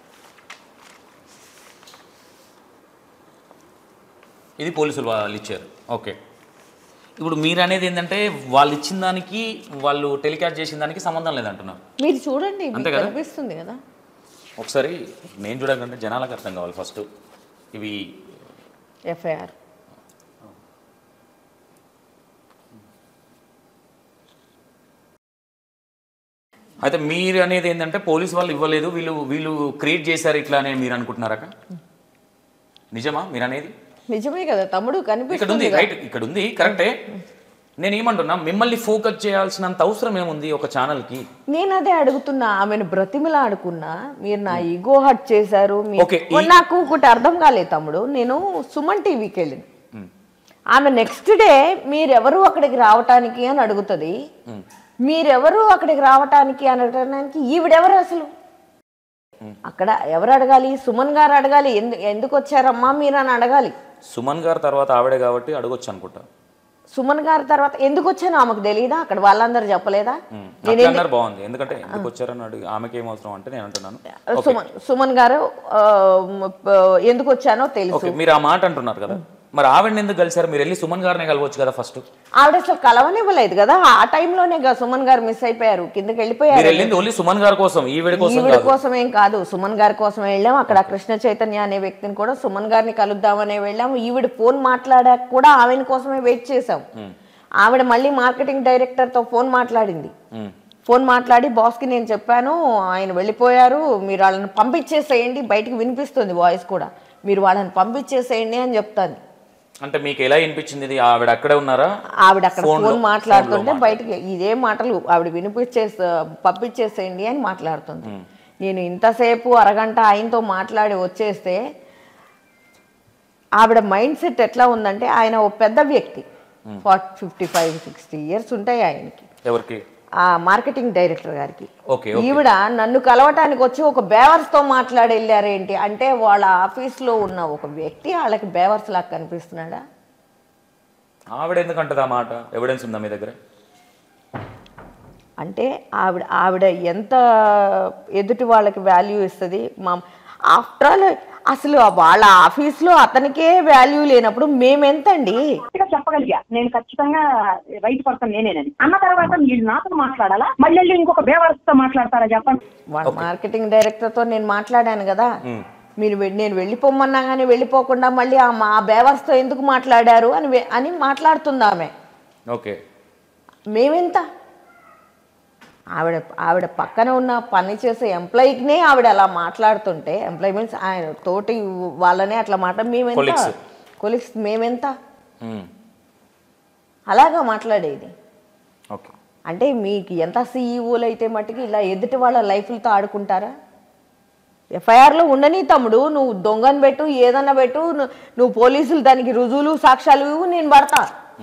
S2: ఇది పోలీసులు వాళ్ళు ఇచ్చారు. ఓకే, ఇప్పుడు మీరు అనేది ఏంటంటే వాళ్ళు ఇచ్చిన దానికి వాళ్ళు టెలికాస్ట్ చేసిన దానికి సంబంధం లేదంటున్నారు.
S3: మీరు చూడండి,
S2: అంతే కదా
S3: అనిపిస్తుంది కదా.
S2: ఒకసారి నేను చూడకంటే జనాలకు అర్థం కావాలి. ఫస్ట్ ఇవి
S3: ఎఫ్ఐఆర్
S2: అయితే మీరు అనేది ఏంటంటే పోలీసు వాళ్ళు ఇవ్వలేదు, వీళ్ళు వీళ్ళు క్రియేట్ చేశారు ఇట్లా అని మీరు అనుకుంటున్నారక? నిజమా మీరు అనేది?
S3: నిజమే కదా తమ్ముడు,
S2: ఇక్కడ ఉంది
S3: కనిపిస్తుంది.
S2: రైట్, ఇక్కడ ఉంది కరెక్టే. నేను ఏమంటున్నా, మిమ్మల్ని ఫోకస్ చేయాల్సినంత అవసరం ఏముంది ఒక ఛానల్కి?
S3: నేను అదే అడుగుతున్నా, ఆమెను బ్రతిమిలా ఆడుకున్నా, మీరు నా ఈగో హట్ చేశారు. మీ-
S2: ఓకే,
S3: నాకు ఒకటి అర్థం కాలేదు తమ్ముడు. నేను సుమన్ టీవీకి వెళ్ళింది, ఆమె నెక్స్ట్ డే మీరెవరు అక్కడికి రావటానికి అని అడుగుతుంది. మీరెవరు అక్కడికి రావటానికి అనడానికి ఈవిడెవరు అసలు? అక్కడ ఎవరు అడగాలి? సుమన్ గారు అడగాలి. ఎందు ఎందుకు వచ్చారమ్మా మీరు అని అడగాలి.
S2: సుమన్ గారు తర్వాత ఆవిడే కాబట్టి అడగొచ్చు అనుకుంటా.
S3: సుమన్ గారి తర్వాత ఎందుకు వచ్చానో ఆమెకు తెలియదా? అక్కడ వాళ్ళందరూ చెప్పలేదా?
S2: అన్నారు బాగుంది, ఎందుకంటే ఎందుకు వచ్చారని అడిగి ఆమెకి ఏమవసరం అంటే నేను అంటున్నాను.
S3: సుమన్ సుమన్ గారు ఆ, ఎందుకు వచ్చానో తెలుసు.
S2: మీరు ఆ మాట అంటున్నారు కదా, మరి ఆవిడని ఎందుకు కలిసారు? మీరు వెళ్ళి సుమన్ గారిని కలవచ్చు కదా ఫస్ట్.
S3: ఆవిడ అసలు కలవనివ్వలేదు కదా, ఆ టైంలోనే సుమన్ గారు మిస్ అయిపోయారు, కిందకి వెళ్ళిపోయారు.
S2: మీరు వెళ్ళింది ఓన్లీ సుమన్ గారి కోసం, ఈవిడ కోసం
S3: ఈవిడ కోసం ఏం కాదు, సుమన్ గారి కోసం వెళ్ళాం. అక్కడ కృష్ణ చైతన్య అనే వ్యక్తిని కూడా సుమన్ గారిని కలుద్దామనే వెళ్ళాము. ఈవిడ ఫోన్ మాట్లాడాక కూడా ఆమె కోసమే వెయిట్ చేసాం. ఆవిడ మళ్ళీ మార్కెటింగ్ డైరెక్టర్ తో ఫోన్ మాట్లాడింది. ఫోన్ మాట్లాడి బాస్కి నేను చెప్పాను, ఆయన వెళ్ళిపోయారు, మీరు వాళ్ళని పంపించేసేయండి, బయటికి వినిపిస్తుంది వాయిస్ కూడా, మీరు వాళ్ళని పంపించేసేయండి అని చెప్తాను.
S2: అంటే మీకు ఎలా వినిపించింది? ఇది ఆవిడ అక్కడే ఉన్నారా?
S3: ఆవిడ అక్కడ ఫోన్ మాట్లాడుతుంటే బయటికి ఇదే మాటలు ఆవిడ వినిపించేసి పంపించేసేయండి అని మాట్లాడుతుంది. నేను ఇంతసేపు అరగంట ఆయనతో మాట్లాడి వచ్చేస్తే ఆవిడ మైండ్ సెట్ ఎట్లా ఉందంటే, ఆయన ఓ పెద్ద వ్యక్తి, forty fifty five sixty years ఉంటాయి ఆయనకి.
S2: ఎవరికి?
S3: ఆ మార్కెటింగ్ డైరెక్టర్ గారికి.
S2: ఓకే,
S3: ఈవిడ నన్ను కలవటానికి వచ్చి ఒక బేవర్స్ తో మాట్లాడి వెళ్ళారేంటి అంటే, వాళ్ళ ఆఫీస్ లో ఉన్న ఒక వ్యక్తి వాళ్ళకి బేవర్స్ లాగా కనిపిస్తున్నాడా?
S2: ఆవిడ ఎందుకంటది ఆ మాట? ఎవిడెన్స్ ఉందా మీ దగ్గర?
S3: అంటే ఆవిడ ఆవిడ ఎంత ఎదుటి వాళ్ళకి వాల్యూ ఇస్తుంది. మా ఆఫ్టర్ ఆల్ అసలు వాళ్ళ ఆఫీస్ లో అతనికే వాల్యూ లేనప్పుడు మేమెంతండి
S1: చెప్పగలిగా నేను ఖచ్చితంగా రైట్ పర్సన్ నేనేనని అన్న తర్వాత మీరు నాతో మాట్లాడాలా, మళ్ళీ ఇంకొక బేవర్స్తో మాట్లాడతారా చెప్పండి?
S3: వాళ్ళ మార్కెటింగ్ డైరెక్టర్ తో నేను మాట్లాడాను కదా, మీరు నేను వెళ్ళిపోమన్నా కానీ వెళ్ళిపోకుండా మళ్ళీ ఆ మా బేవర్స్ తో ఎందుకు మాట్లాడారు అని అని మాట్లాడుతుంది ఆమె.
S2: ఓకే,
S3: మేమెంత? ఆవిడ ఆవిడ పక్కన ఉన్న పని చేసే ఎంప్లాయీకినే ఆవిడ అలా మాట్లాడుతుంటే, ఎంప్లాయీ మీన్స్ ఆయన తోటి వాళ్ళనే అట్లా మాట, మేమెంత? కొలీగ్స్ మేమెంత? అలాగా మాట్లాడేది.
S2: ఓకే,
S3: అంటే మీకు ఎంత సీఈఓలు అయితే మట్టుకు ఇలా ఎదుటి వాళ్ళ లైఫ్లతో ఆడుకుంటారా? ఎఫ్ఐఆర్లో ఉండని తమ్ముడు, నువ్వు దొంగను పెట్టు, ఏదన్నా పెట్టు, నువ్వు పోలీసులు దానికి రుజువులు సాక్ష్యాలు ఇవ్వు, నేను పడతా.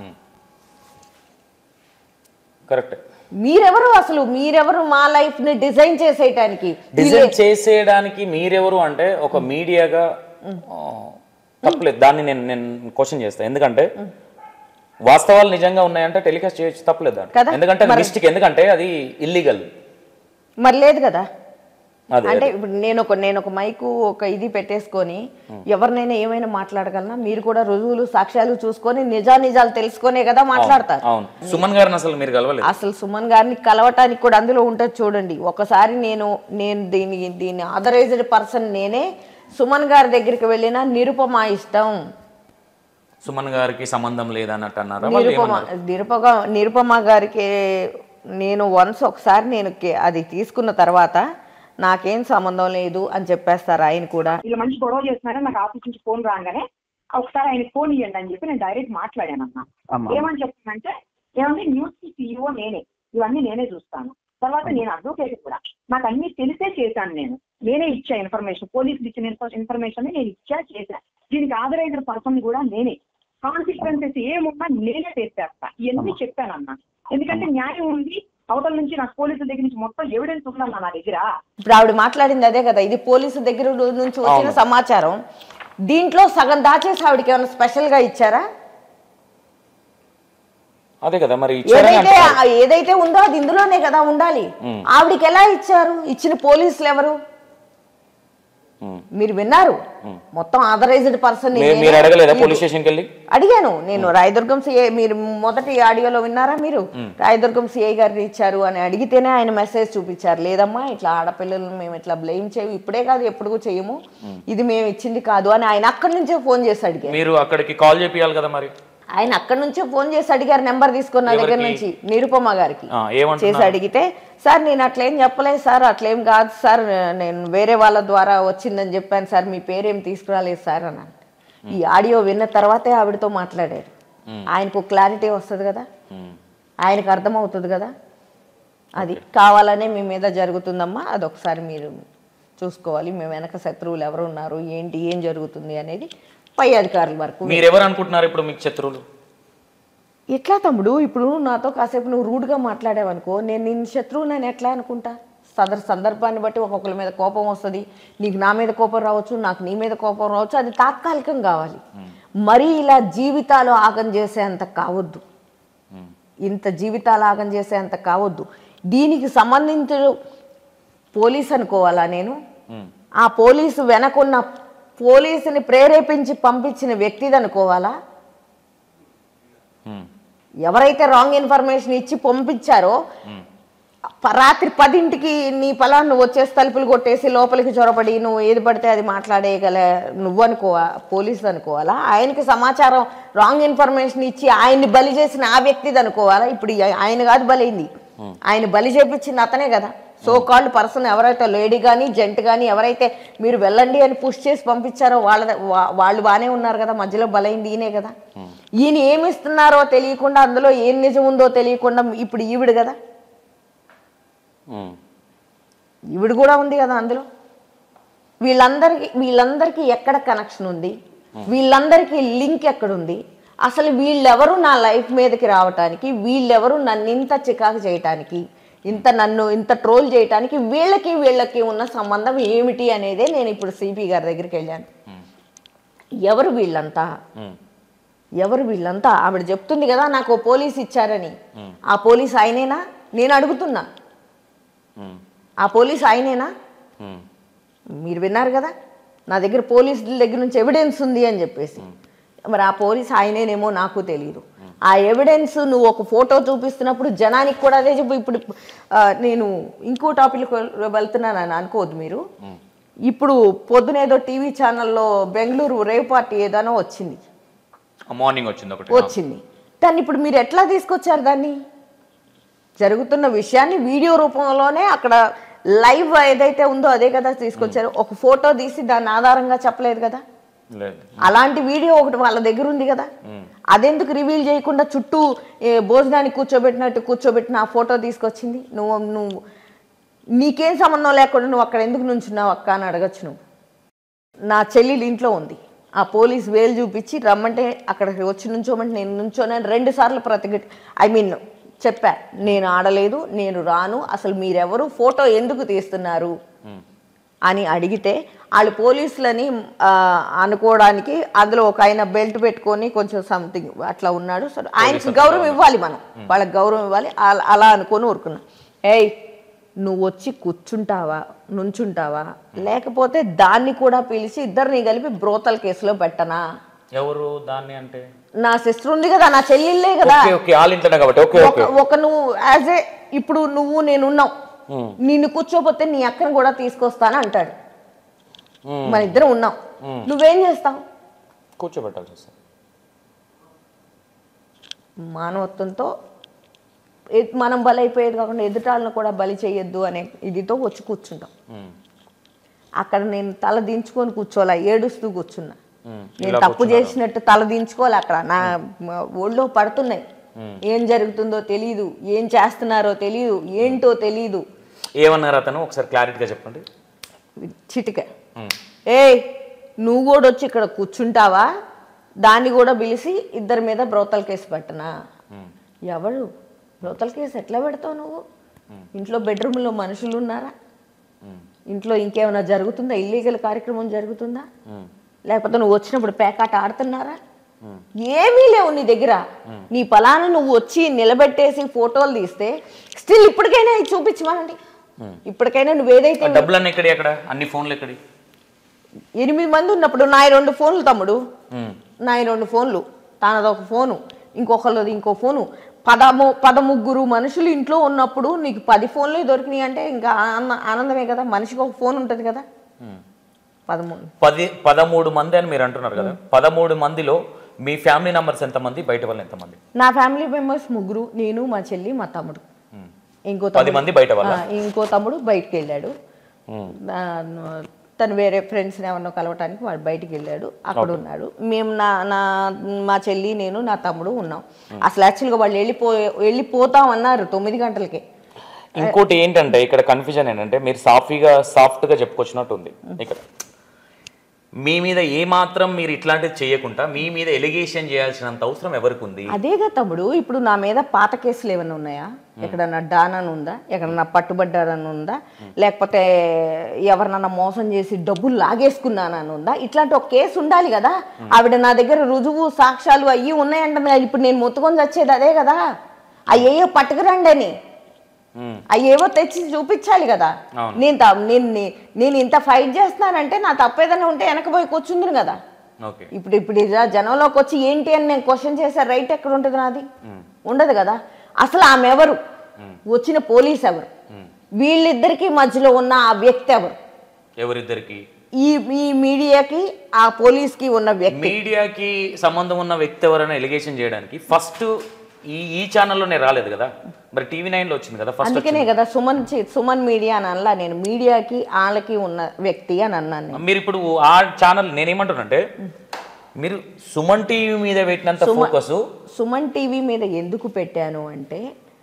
S2: కరెక్ట్.
S3: మీరెవరు అసలు? మీరెవరు మా లైఫ్ ని డిజైన్ చేసేయడానికి?
S2: డిజైన్ చేసేయడానికి మీరెవరు అంటే ఒక మీడియాగా తప్పలేదు, దాన్ని నేను నేను క్వశ్చన్ చేస్తాను. ఎందుకంటే వాస్తవాలు నిజంగా ఉన్నాయంటే టెలికాస్ట్ చేయొచ్చు, తప్పలేదు దాన్ని. ఎందుకంటే మిస్టేక్, ఎందుకంటే అది ఇల్లీగల్.
S3: మరి లేదు కదా. అంటే ఇప్పుడు నేను ఒక నేను ఒక మైకు ఒక ఇది పెట్టేసుకొని ఎవరినైనా ఏమైనా మాట్లాడగలనా? మీరు కూడా రుజువులు సాక్ష్యాలు చూసుకొని నిజా నిజాలు తెలుసుకునే కదా మాట్లాడతారు.
S2: సుమన్ గారిని అసలు మీరు కలవలేదు?
S3: అసలు సుమన్ గారిని కలవటానికి కూడా అందులో ఉంటుంది చూడండి. ఒకసారి నేను నేను దీని దీని ఆథరైజ్డ్ పర్సన్ నేనే. సుమన్ గారి దగ్గరికి వెళ్ళిన నిరుపమ ఇష్టం,
S2: సుమన్ గారికి సంబంధం లేదన్నట్టు అన్నారా?
S3: నిరుపమ నిరుపమ నిరుపమ గారికి నేను వన్స్ ఒకసారి నేను అది తీసుకున్న తర్వాత నాకేం సంబంధం లేదు అని చెప్పేస్తారు ఆయన కూడా.
S1: ఇలా మంచి గొడవ చేస్తున్నారని నాకు ఆఫీస్ నుంచి ఫోన్ రాగానే ఒకసారి ఆయన ఫోన్ ఇవ్వండి అని చెప్పి నేను డైరెక్ట్ మాట్లాడాను అన్న. ఏమని చెప్తానంటే, ఏమంటే న్యూస్ కి సీఈఓ నేనే, ఇవన్నీ నేనే చూస్తాను, తర్వాత నేను అడ్వకేట్ కూడా, నాకు అన్ని తెలిసే చేశాను, నేను నేనే ఇచ్చా ఇన్ఫర్మేషన్, పోలీసులు ఇచ్చిన ఇన్ఫర్మేషన్ నేను ఇచ్చా చేశా, దీనికి ఆథరైజ్డ్ పర్సన్ కూడా నేనే, కాన్సిక్వెన్సెస్ ఏమున్నా నేనే చేసేస్తా, ఇవన్నీ చెప్పానన్నా. ఎందుకంటే న్యాయం ఉంది అవతల నుంచి నాకు పోలీసుల దగ్గర నుంచి మొత్తం ఎవిడెన్స్ ఉందన్న నా దగ్గర.
S3: ఇప్పుడు ఆవిడ మాట్లాడింది అదే కదా, ఇది పోలీసు దగ్గర నుంచి వచ్చిన సమాచారం. దీంట్లో సగం దాచేసి ఆవిడకి ఏమైనా స్పెషల్ గా ఇచ్చారా?
S2: అదే కదా మరి
S3: ఏదైతే ఏదైతే ఉందో అది ఇందులోనే కదా ఉండాలి. ఆవిడకి ఎలా ఇచ్చారు? ఇచ్చిన పోలీసులు ఎవరు? మీరు విన్నారు, మొత్తం ఆథరైజ్డ్ పర్సన్. అడిగాను నేను రాయదుర్గం సిఐ, మీరు మొదటి ఆడియోలో విన్నారా మీరు? రాయదుర్గం సిఐ గారిని ఇచ్చారు అని అడిగితేనే ఆయన మెసేజ్ చూపించారు. లేదమ్మా ఇట్లా ఆడపిల్లలను మేము ఇట్లా బ్లేమ్ చేయము, ఇప్పుడే కాదు ఎప్పుడు చేయము, ఇది మేము ఇచ్చింది కాదు అని ఆయన అక్కడి నుంచే ఫోన్ చేసి అడిగారు.
S2: మీరు అక్కడికి కాల్ చేపియాలి కదా మరి.
S3: ఆయన అక్కడి నుంచే ఫోన్ చేసి అడిగారు, నెంబర్ తీసుకున్న దగ్గర నుంచి నిరుపమ గారికి చేసి అడిగితే, సార్ నేను అట్లేం చెప్పలేదు సార్, అట్లేం కాదు సార్, నేను వేరే వాళ్ళ ద్వారా వచ్చిందని చెప్పాను సార్, మీ పేరేం తీసుకురాలేదు సార్ అని. ఈ ఆడియో విన్న తర్వాతే ఆవిడతో మాట్లాడారు. ఆయనకు క్లారిటీ వస్తుంది కదా, ఆయనకు అర్థమవుతుంది కదా. అది కావాలనే మీ మీద జరుగుతుందమ్మా, అదొకసారి మీరు చూసుకోవాలి, మేము వెనక శత్రువులు ఎవరు ఉన్నారు, ఏంటి ఏం జరుగుతుంది అనేది పై అధికారుల వరకు.
S2: మీరు ఎవరు అనుకుంటున్నారు ఇప్పుడు మీకు శత్రువులు?
S3: ఎట్లా తమ్ముడు, ఇప్పుడు నాతో కాసేపు నువ్వు రూడ్గా మాట్లాడావనుకో, నేను నిన్ను శత్రువు నేను ఎట్లా అనుకుంటా? సదర్ సందర్భాన్ని బట్టి ఒక్కొక్కరి మీద కోపం వస్తుంది. నీకు నా మీద కోపం రావచ్చు, నాకు నీ మీద కోపం రావచ్చు, అది తాత్కాలికం కావాలి. మరీ ఇలా జీవితాలు ఆగం చేసేంత కావద్దు, ఇంత జీవితాలు ఆగం చేసేంత కావద్దు. దీనికి సంబంధించిన పోలీస్ అనుకోవాలా నేను? ఆ పోలీసు వెనకున్న పోలీసుని ప్రేరేపించి పంపించిన వ్యక్తిది అనుకోవాలా? ఎవరైతే రాంగ్ ఇన్ఫర్మేషన్ ఇచ్చి పంపించారో, రాత్రి పదింటికి నీ పలా నువ్వు వచ్చేసి తలుపులు కొట్టేసి లోపలికి చొరబడి నువ్వు ఏది పడితే అది మాట్లాడేయగల నువ్వు అనుకోవా పోలీసు అనుకోవాలా? ఆయనకి సమాచారం రాంగ్ ఇన్ఫర్మేషన్ ఇచ్చి ఆయన్ని బలి చేసిన ఆ వ్యక్తిది అనుకోవాలా? ఇప్పుడు ఆయన కాదు బలైంది, ఆయన బలి చేపించింది అతనే కదా. సో కాల్డ్ పర్సన్ ఎవరైతే లేడీ కానీ జెంట్ కానీ ఎవరైతే మీరు వెళ్ళండి అని పుష్ చేసి పంపించారో వాళ్ళ వాళ్ళు బాగానే ఉన్నారు కదా, మధ్యలో బలైంది ఈయనే కదా. ఈయన ఏమిస్తున్నారో తెలియకుండా, అందులో ఏం నిజం ఉందో తెలియకుండా ఇప్పుడు ఈవిడ కదా, ఈవిడ కూడా ఉంది కదా అందులో. వీళ్ళందరికీ వీళ్ళందరికీ ఎక్కడ కనెక్షన్ ఉంది, వీళ్ళందరికీ లింక్ ఎక్కడుంది, అసలు వీళ్ళెవరు నా లైఫ్ మీదకి రావటానికి, వీళ్ళెవరు నన్ను ఇంత చికాకు చేయటానికి, ఇంత నన్ను ఇంత ట్రోల్ చేయటానికి వీళ్ళకి వీళ్ళకి ఉన్న సంబంధం ఏమిటి అనేదే నేను ఇప్పుడు సిపి గారి దగ్గరికి వెళ్ళాను. ఎవరు వీళ్ళంతా, ఎవరు వీళ్ళంతా? ఆవిడ చెప్తుంది కదా నాకు పోలీస్ ఇచ్చారని, ఆ పోలీస్ ఆయనేనా? నేను అడుగుతున్నా, ఆ పోలీస్ ఆయనేనా? మీరు విన్నారు కదా నా దగ్గర పోలీసుల దగ్గర నుంచి ఎవిడెన్స్ ఉంది అని చెప్పేసి. మరి ఆ పోలీస్ ఆయనేనేమో నాకు తెలియదు. ఆ ఎవిడెన్స్ నువ్వు ఒక ఫోటో చూపిస్తున్నప్పుడు జనానికి కూడా అదే చెప్పు. ఇప్పుడు నేను ఇంకో టాపిక్ వెళ్తున్నానని అనుకోవద్దు మీరు. ఇప్పుడు పొద్దునేదో టీవీ ఛానల్లో బెంగళూరు రేవ్ పార్టీ ఏదైనా వచ్చింది,
S2: మార్నింగ్ వచ్చింది
S3: వచ్చింది దాన్ని ఇప్పుడు మీరు ఎట్లా తీసుకొచ్చారు? దాన్ని జరుగుతున్న విషయాన్ని వీడియో రూపంలోనే అక్కడ లైవ్ ఏదైతే ఉందో అదే కదా తీసుకొచ్చారు. ఒక ఫోటో తీసి దాన్ని ఆధారంగా చెప్పలేదు కదా. అలాంటి వీడియో ఒకటి వాళ్ళ దగ్గర ఉంది కదా, అదెందుకు రివీల్ చేయకుండా చుట్టూ భోజనానికి కూర్చోబెట్టినట్టు కూర్చోబెట్టిన ఆ ఫోటో తీసుకొచ్చింది? నువ్వు నువ్వు నీకేం సంబంధం లేకుండా నువ్వు అక్కడ ఎందుకు నుంచున్నావు అక్క అని అడగచ్చు. నువ్వు నా చెల్లెలు ఇంట్లో ఉంది, ఆ పోలీస్ వేలు చూపించి రమ్మంటే అక్కడికి వచ్చి నుంచోమంటే నేను నుంచోనని రెండు సార్లు ప్రతిఘటి ఐ మీన్ చెప్పా, నేను ఆడలేదు, నేను రాను, అసలు మీరెవరు, ఫోటో ఎందుకు తీస్తున్నారు అని అడిగితే వాళ్ళు పోలీసులని అనుకోవడానికి అందులో ఒక ఆయన బెల్ట్ పెట్టుకొని కొంచెం సంథింగ్ అట్లా ఉన్నాడు. సో ఆయనకి గౌరవం ఇవ్వాలి, మనం వాళ్ళకి గౌరవం ఇవ్వాలి. అలా అనుకొని ఊరుకున్నా. ఏయ్ నువ్వు వచ్చి కూర్చుంటావా, నుంచుంటావా, లేకపోతే దాన్ని కూడా పిలిచి ఇద్దరిని కలిపి బ్రోతల్ కేసులో పెట్టనా?
S2: ఎవరు దాన్ని అంటే?
S3: నా సిస్టర్ ఉంది కదా, నా చెల్లెళ్ళే కదా. ఒక నువ్వు యాజ్ ఏ ఇప్పుడు నువ్వు నేనున్నావు, నిన్ను కూర్చోపోతే నీ అక్కను కూడా తీసుకొస్తాను అంటాడు. మన ఇద్దరం ఉన్నాం, నువ్వేం చేస్తావు?
S2: కూర్చోబెట్టాల్సి వస్తుంది.
S3: మానవత్వంతో మనం బలైపోయేది కాకుండా ఎదుటాలను కూడా బలి చేయొద్దు అనే ఇదితో వచ్చి కూర్చుంటాం. అక్కడ నేను తల దించుకొని కూర్చోలే, ఏడుస్తూ కూర్చున్నా. నేను తప్పు చేసినట్టు తల దించుకోలే, అక్కడ నా ఒళ్ళో పడుతున్నాయి. ఏం జరుగుతుందో తెలియదు, ఏం చేస్తున్నారో తెలియదు, ఏంటో తెలియదు.
S2: ఏమన్నారు అతను? ఒకసారి క్లారిటీగా చెప్పండి.
S3: చిటిక ఏ నువ్వు కూడా వచ్చి ఇక్కడ కూర్చుంటావా, దాన్ని కూడా పిలిచి ఇద్దరి మీద బ్రోతల్ కేసు పెట్టనా? ఎవరు లోతల కేసు ఎట్లా పెడతావు నువ్వు? ఇంట్లో బెడ్రూమ్లో మనుషులు ఉన్నారా? ఇంట్లో ఇంకేమైనా జరుగుతుందా? ఇల్లీగల్ కార్యక్రమం జరుగుతుందా? లేకపోతే నువ్వు వచ్చినప్పుడు పేకాట ఆడుతున్నారా? ఏమీ లేవు నీ దగ్గర. నీ పలానా నువ్వు వచ్చి నిలబెట్టేసి ఫోటోలు తీస్తే స్టిల్ ఇప్పటికైనా చూపించమనండి. ఇప్పటికైనా నువ్వు ఏదైతే
S2: డబ్బులన్నీ ఎక్కడి అక్కడ అన్ని ఫోన్లు ఎక్కడి?
S3: ఎనిమిది మంది ఉన్నప్పుడు నాయి రెండు ఫోన్లు తమ్ముడు, నాయి రెండు ఫోన్లు, తనదొక ఫోను, ఇంకొకళ్ళది ఇంకో ఫోను. పదము పదముగ్గురు మనుషులు ఇంట్లో ఉన్నప్పుడు నీకు పది ఫోన్లు దొరికినాయి అంటే ఇంకా ఆనందమే కదా. మనిషికి ఒక ఫోన్ ఉంటుంది కదా. పదమూడు
S2: పది పదమూడు మంది అని మీరు అంటున్నారు కదా. పదమూడు మందిలో మీ ఫ్యామిలీ మెంబర్స్ ఎంతమంది, బయట వాళ్ళు ఎంతమంది?
S3: నా ఫ్యామిలీ మెంబర్స్ ముగ్గురు, నేను, మా చెల్లి, మా తమ్ముడు. ఇంకో
S2: పది మంది బయట వాళ్ళ.
S3: ఇంకో తమ్ముడు బయటకు వెళ్ళాడు. తను వేరే ఫ్రెండ్స్ని ఎవరినో కలవటానికి వాడు బయటికి వెళ్ళాడు, అక్కడ ఉన్నాడు. మేము నా నా మా చెల్లి, నేను, నా తమ్ముడు ఉన్నాం. అసలు యాక్చువల్గా వాళ్ళు వెళ్ళిపో వెళ్ళిపోతాం అన్నారు తొమ్మిది గంటలకే.
S2: ఇంకోటి ఏంటంటే ఇక్కడ కన్ఫ్యూజన్ ఏంటంటే మీరు సాఫీగా సాఫ్ట్గా చెప్పుకొచ్చినట్టు ఉంది. ఇక్కడ మీ మీద ఏ మాత్రం మీరు ఇట్లాంటిది చేయకుండా మీ మీద ఎలిగేషన్ చేయాల్సినంత అవసరం ఎవరికి ఉంది?
S3: అదేగా తమ్ముడు, ఇప్పుడు నా మీద పాత కేసులు ఏమైనా ఉన్నాయా? ఎక్కడన్నా డానని ఉందా? ఎక్కడన్నా పట్టుబడ్డారని ఉందా? లేకపోతే ఎవరినన్నా మోసం చేసి డబ్బులు లాగేసుకున్నానని ఉందా? ఇట్లాంటి ఒక కేసు ఉండాలి కదా. ఆవిడ నా దగ్గర రుజువు సాక్ష్యాలు అయ్యి ఉన్నాయంటే ఇప్పుడు నేను మొత్తుకొని వచ్చేది అదే కదా. అయ్యో పట్టుకురండి అని అయ్యేవో తెచ్చి చూపించాలి కదా. నేను నేను నేను ఇంత ఫైట్ చేస్తున్నానంటే నా తప్పేదన్నా ఉంటే వెనకపోయి కూర్చుంది కదా. ఇప్పుడు ఇప్పుడు జనంలోకి వచ్చి ఏంటి అని నేను క్వశ్చన్ చేసే రైట్ ఎక్కడ ఉంటుంది నాది? ఉండదు కదా. అసలు ఆమె ఎవరు? వచ్చిన పోలీస్ ఎవరు? వీళ్ళిద్దరికి మధ్యలో ఉన్న ఆ వ్యక్తి ఎవరు?
S2: ఎవరిద్దరికి?
S3: ఈ ఈ మీడియాకి ఆ పోలీస్ కి ఉన్న వ్యక్తి.
S2: మీడియాకి సంబంధం ఉన్న వ్యక్తి ఎవరైనా ఎలిగేషన్ చేయడానికి ఫస్ట్ ఈ ఈ ఛానల్లోనే రాలేదు కదా, మరి టీవీ నైన్ లో వచ్చింది కదా ఫస్ట్.
S3: అందుకనే కదా సుమన్ సుమన్ మీడియా అని అనలా, నేను మీడియాకి వాళ్ళకి ఉన్న వ్యక్తి అని అన్నాను.
S2: మీరు ఇప్పుడు ఆ ఛానల్ నేనేమంటున్నానంటే మీరు సుమన్ టీవీ మీద పెట్టినంత ఫోకస్
S3: సుమన్ టీవీ మీద ఎందుకు పెట్టాను అంటే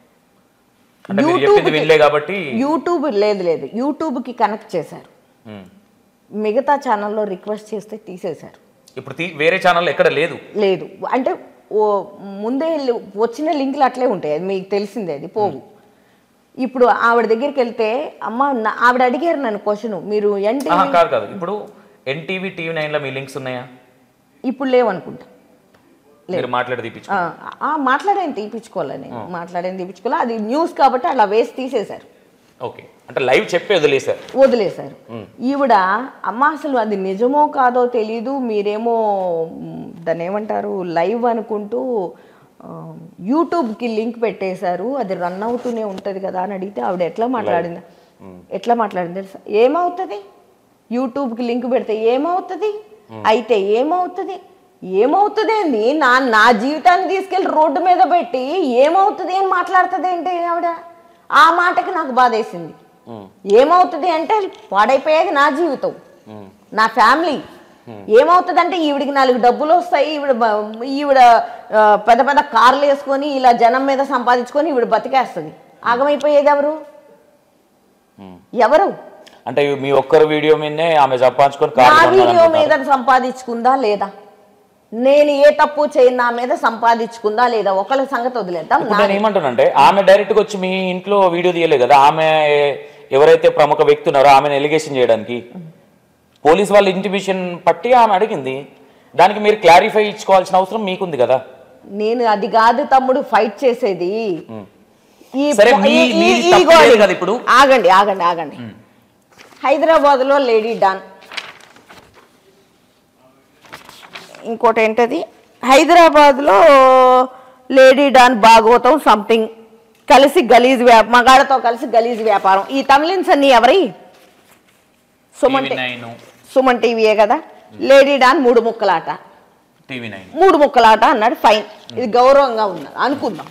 S2: కాబట్టి
S3: యూట్యూబ్ లేదు లేదు యూట్యూబ్కి కనెక్ట్ చేశారు. మిగతా ఛానల్లో రిక్వెస్ట్ చేస్తే తీసేశారు.
S2: ఇప్పుడు వేరే ఛానల్ ఎక్కడ లేదు
S3: లేదు అంటే ఓ ముందే వచ్చిన లింకులు అట్లే ఉంటాయి, అది మీకు తెలిసిందే, అది పోవు. ఇప్పుడు ఆవిడ దగ్గరికి వెళ్తే అమ్మ ఆవిడ అడిగారు నన్ను క్వశ్చన్, మీరు ఎన్టీవీ
S2: కాదు కాదు ఇప్పుడు ఎన్టీవీ టీవీ నైన్ లో మీ లింక్స్ ఉన్నాయా?
S3: ఇప్పుడు లేవనుకుంటా.
S2: మీరు మాట్లాడి తీపించు
S3: మాట్లాడేది తీపించుకోవాలి, నేను మాట్లాడేది తీపించుకోవాలి. అది న్యూస్ కాబట్టి అలా వేసి తీసేశారు.
S2: ఓకే, అంటే లైవ్ చెప్పి వదిలేశారు
S3: వదిలేశారు ఈవిడ అమ్మ అసలు అది నిజమో కాదో తెలీదు, మీరేమో దాన్ని ఏమంటారు లైవ్ అనుకుంటూ యూట్యూబ్కి లింక్ పెట్టేశారు, అది రన్ అవుతూనే ఉంటుంది కదా అని అడిగితే ఆవిడ ఎట్లా మాట్లాడింది ఎట్లా మాట్లాడింది తెలుసా? ఏమవుతుంది యూట్యూబ్కి లింక్ పెడితే ఏమవుతుంది, అయితే ఏమవుతుంది ఏమవుతుంది ఏంది, నా నా జీవితాన్ని తీసుకెళ్ళి రోడ్డు మీద పెట్టి ఏమవుతుంది అని మాట్లాడుతుంది ఏంటి ఆవిడ? ఆ మాటకి నాకు బాధేసింది. ఏమవుతుంది అంటే పాడైపోయేది నా జీవితం, నా ఫ్యామిలీ. ఏమవుతుంది అంటే ఈవిడికి నాలుగు డబ్బులు వస్తాయి, ఈవిడ ఈవిడ పెద్ద పెద్ద కార్లు వేసుకొని ఇలా జనం మీద సంపాదించుకొని ఈవిడ బతికేస్తుంది. ఆగమైపోయేది ఎవరు? ఎవరు
S2: అంటే మీ ఒక్కరు వీడియో మీదనే ఆమె సంపాదించుకొని
S3: నా వీడియో మీద సంపాదించుకుందా లేదా? నేను ఏ తప్పు చేయను, నా మీద సంపాదించుకుందా లేదా? ఒకళ్ళ సంగతి వదిలేద్దాం.
S2: నేను ఏమంటానంటే ఆమె డైరెక్ట్గా వచ్చి మీ ఇంట్లో వీడియో తీయలేదు కదా, ఆమె ఎవరైతే ప్రముఖ వ్యక్తి ఉన్నారో ఆమెను ఎలిగేషన్ చేయడానికి పోలీస్ వాళ్ళ ఇంటిమేషన్ పట్టి ఆమె అడిగింది, దానికి మీరు క్లారిఫై ఇచ్చుకోవాల్సిన అవసరం మీకుంది కదా.
S3: నేను అది కాదు తమ్ముడు ఫైట్ చేసేది.
S2: ఇప్పుడు
S3: ఆగండి ఆగండి ఆగండి హైదరాబాద్ లో లేడీ డాన్, ఇంకోటి ఏంటది హైదరాబాద్లో లేడీ డాన్ భాగవతం సంథింగ్ కలిసి గలీజ్ వ్యాప మగాడతో కలిసి గలీజ్ వ్యాపారం. ఈ తమిళన్స్ అన్ని ఎవరి? సుమన్ సుమన్ టీవీయే కదా. లేడీ డాన్ మూడు ముక్కలాట, మూడు ముక్కలాట అన్నాడు, ఫైన్, ఇది గౌరవంగా ఉన్నది అనుకుందాం.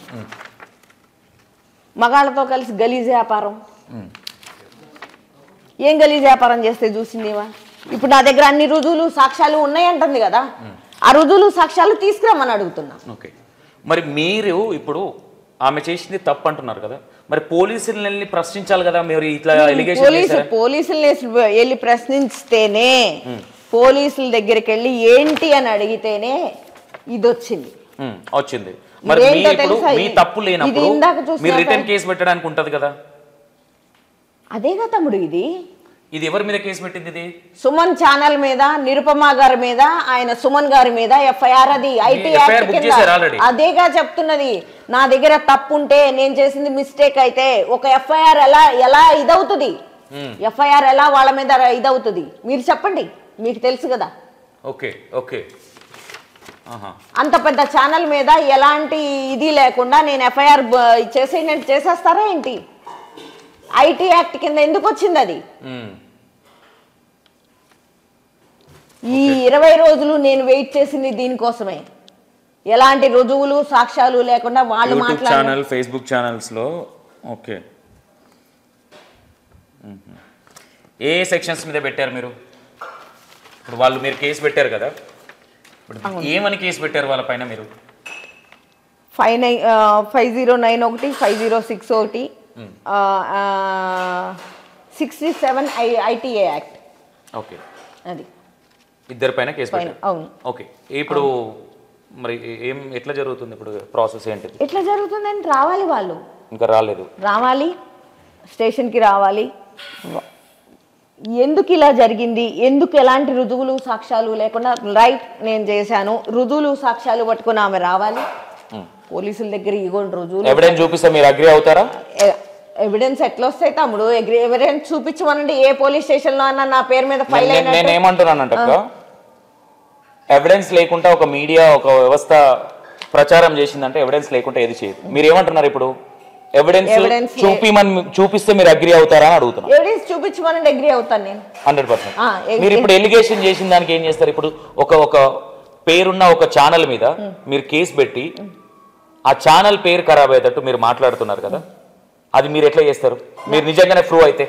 S3: మగాళ్ళతో కలిసి గలీజ్ వ్యాపారం, ఏం గలీజ్ వ్యాపారం చేస్తే చూసిందేవా? ఇప్పుడు నా దగ్గర అన్ని రుజువులు సాక్ష్యాలు ఉన్నాయంటుంది కదా, ఆ రుజువులు సాక్ష్యాలు తీసుకురమ్మని అడుగుతున్నా.
S2: ఓకే, మరి మీరు ఇప్పుడు ఆమె చేసింది తప్పు అంటున్నారు కదా, మరి పోలీసులను వెళ్ళి ప్రశ్నించాలి కదా మీరు ఇట్లా ఎలిగేషన్ చేశారు.
S3: పోలీసుల్ని వెళ్ళి ప్రశ్నిస్తేనే, పోలీసుల దగ్గరికి వెళ్ళి ఏంటి అని అడిగితేనే ఇది వచ్చింది
S2: వచ్చింది మరి మీ ఇప్పుడు మీ తప్పు లేనప్పుడు మీరు రిటర్న్ కేసు పెట్టడానికి ఉంటది కదా.
S3: అదేగా తమ్ముడు, ఇది
S2: ఇది ఎవరి మీద కేసు పెట్టింది? ఇది
S3: సుమన్ ఛానల్ మీద, నిరుపమ గారి మీద, ఆయన సుమన్ గారి మీద ఎఫ్ఐఆర్. అది ఐటీ యాక్ట్ కింద. అదేగా చెప్తున్నది. నా దగ్గర తప్పు ఉంటే, నేను చేసింది మిస్టేక్ అయితే ఒక ఎఫ్ఐఆర్ ఎలా ఎలా ఇదవుతుంది? ఎఫ్ఐఆర్ ఎలా వాళ్ళ మీద ఇదవుతుంది? మీరు చెప్పండి, మీకు తెలుసు కదా.
S2: ఓకే ఓకే
S3: అంత పెద్ద ఛానల్ మీద ఎలాంటి ఇది లేకుండా నేను ఎఫ్ఐఆర్ చేసే చేసేస్తారా ఏంటి? ఐటీ యాక్ట్ కింద ఎందుకు వచ్చింది అది? ఈ ఇరవై రోజులు నేను వెయిట్ చేసింది దీనికోసమే. ఎలాంటి రుజువులు సాక్ష్యాలు లేకుండా వాళ్ళు మాట్లాడారు.
S2: ఫేస్బుక్ ఛానల్స్ లో. ఓకే, ఏ సెక్షన్స్ మీద పెట్టారు మీరు? ఇప్పుడు వాళ్ళు మీరు కేసు పెట్టారు కదా, ఏమని కేసు పెట్టారు వాళ్ళ పైన మీరు?
S3: Five nine five zero nine ఒకటి, ఫైవ్ జీరో సిక్స్ ఒకటి, sixty seven I ITA act.
S2: Okay,
S3: అది
S2: ఇద్దరి పైన కేసు పెట్టారు.
S3: అవును.
S2: ఓకే, ఇప్పుడు మరి ఏం ఎట్లా జరుగుతుంది ఇప్పుడు ప్రాసెస్ ఏంటిది?
S3: ఎట్లా జరుగుతుందని రావాలి వాళ్ళు.
S2: ఇంకా రాలేదు.
S3: రావాలి, స్టేషన్కి రావాలి. ఎందుకు ఇలా జరిగింది, ఎందుకు ఎలాంటి రుజువులు సాక్ష్యాలు లేకుండా రైట్ నేను చేశాను, రుజువులు సాక్ష్యాలు పట్టుకుని ఆమె రావాలి. పోలీసుల దగ్గర ఇగోండి రుజువులు.
S2: ఎవిడెన్స్ చూపిస్తే మీరు అగ్రీ అవుతారా?
S3: ఎవిడెన్స్ ఎట్లా వస్తాయి తమ్ముడు? ఎవిడెన్స్ చూపించమనండి. ఏ పోలీస్ స్టేషన్ లో అన్నా నా పేరు మీద ఫైల్ అయినా.
S2: నేను ఏమంటున్నానంట, ఎవిడెన్స్ లేకుండా ఒక మీడియా ఒక వ్యవస్థ ప్రచారం చేసిందంటే ఎవిడెన్స్ లేకుండా ఏది చేయదు. మీరు ఏమంటున్నారు ఇప్పుడు? ఎవిడెన్స్ చూపిమని చూపిస్తే మీరు అగ్రీ అవుతారా అని అడుగుతున్నారు.
S3: ఎవిడెన్స్ చూపించమని అగ్రీ అవుతాను నేను
S2: హండ్రెడ్ పర్సెంట్. మీరు ఇప్పుడు ఎలిగేషన్ చేసిన దానికి ఏం చేస్తారు? ఇప్పుడు ఒక ఒక పేరున్న ఒక ఛానల్ మీద మీరు కేసు పెట్టి ఆ ఛానల్ పేరు ఖరాబ్ అయ్యేటట్టు మీరు మాట్లాడుతున్నారు కదా, అది మీరు ఎట్లా చేస్తారు? మీరు నిజంగానే ప్రూవ్ అయితే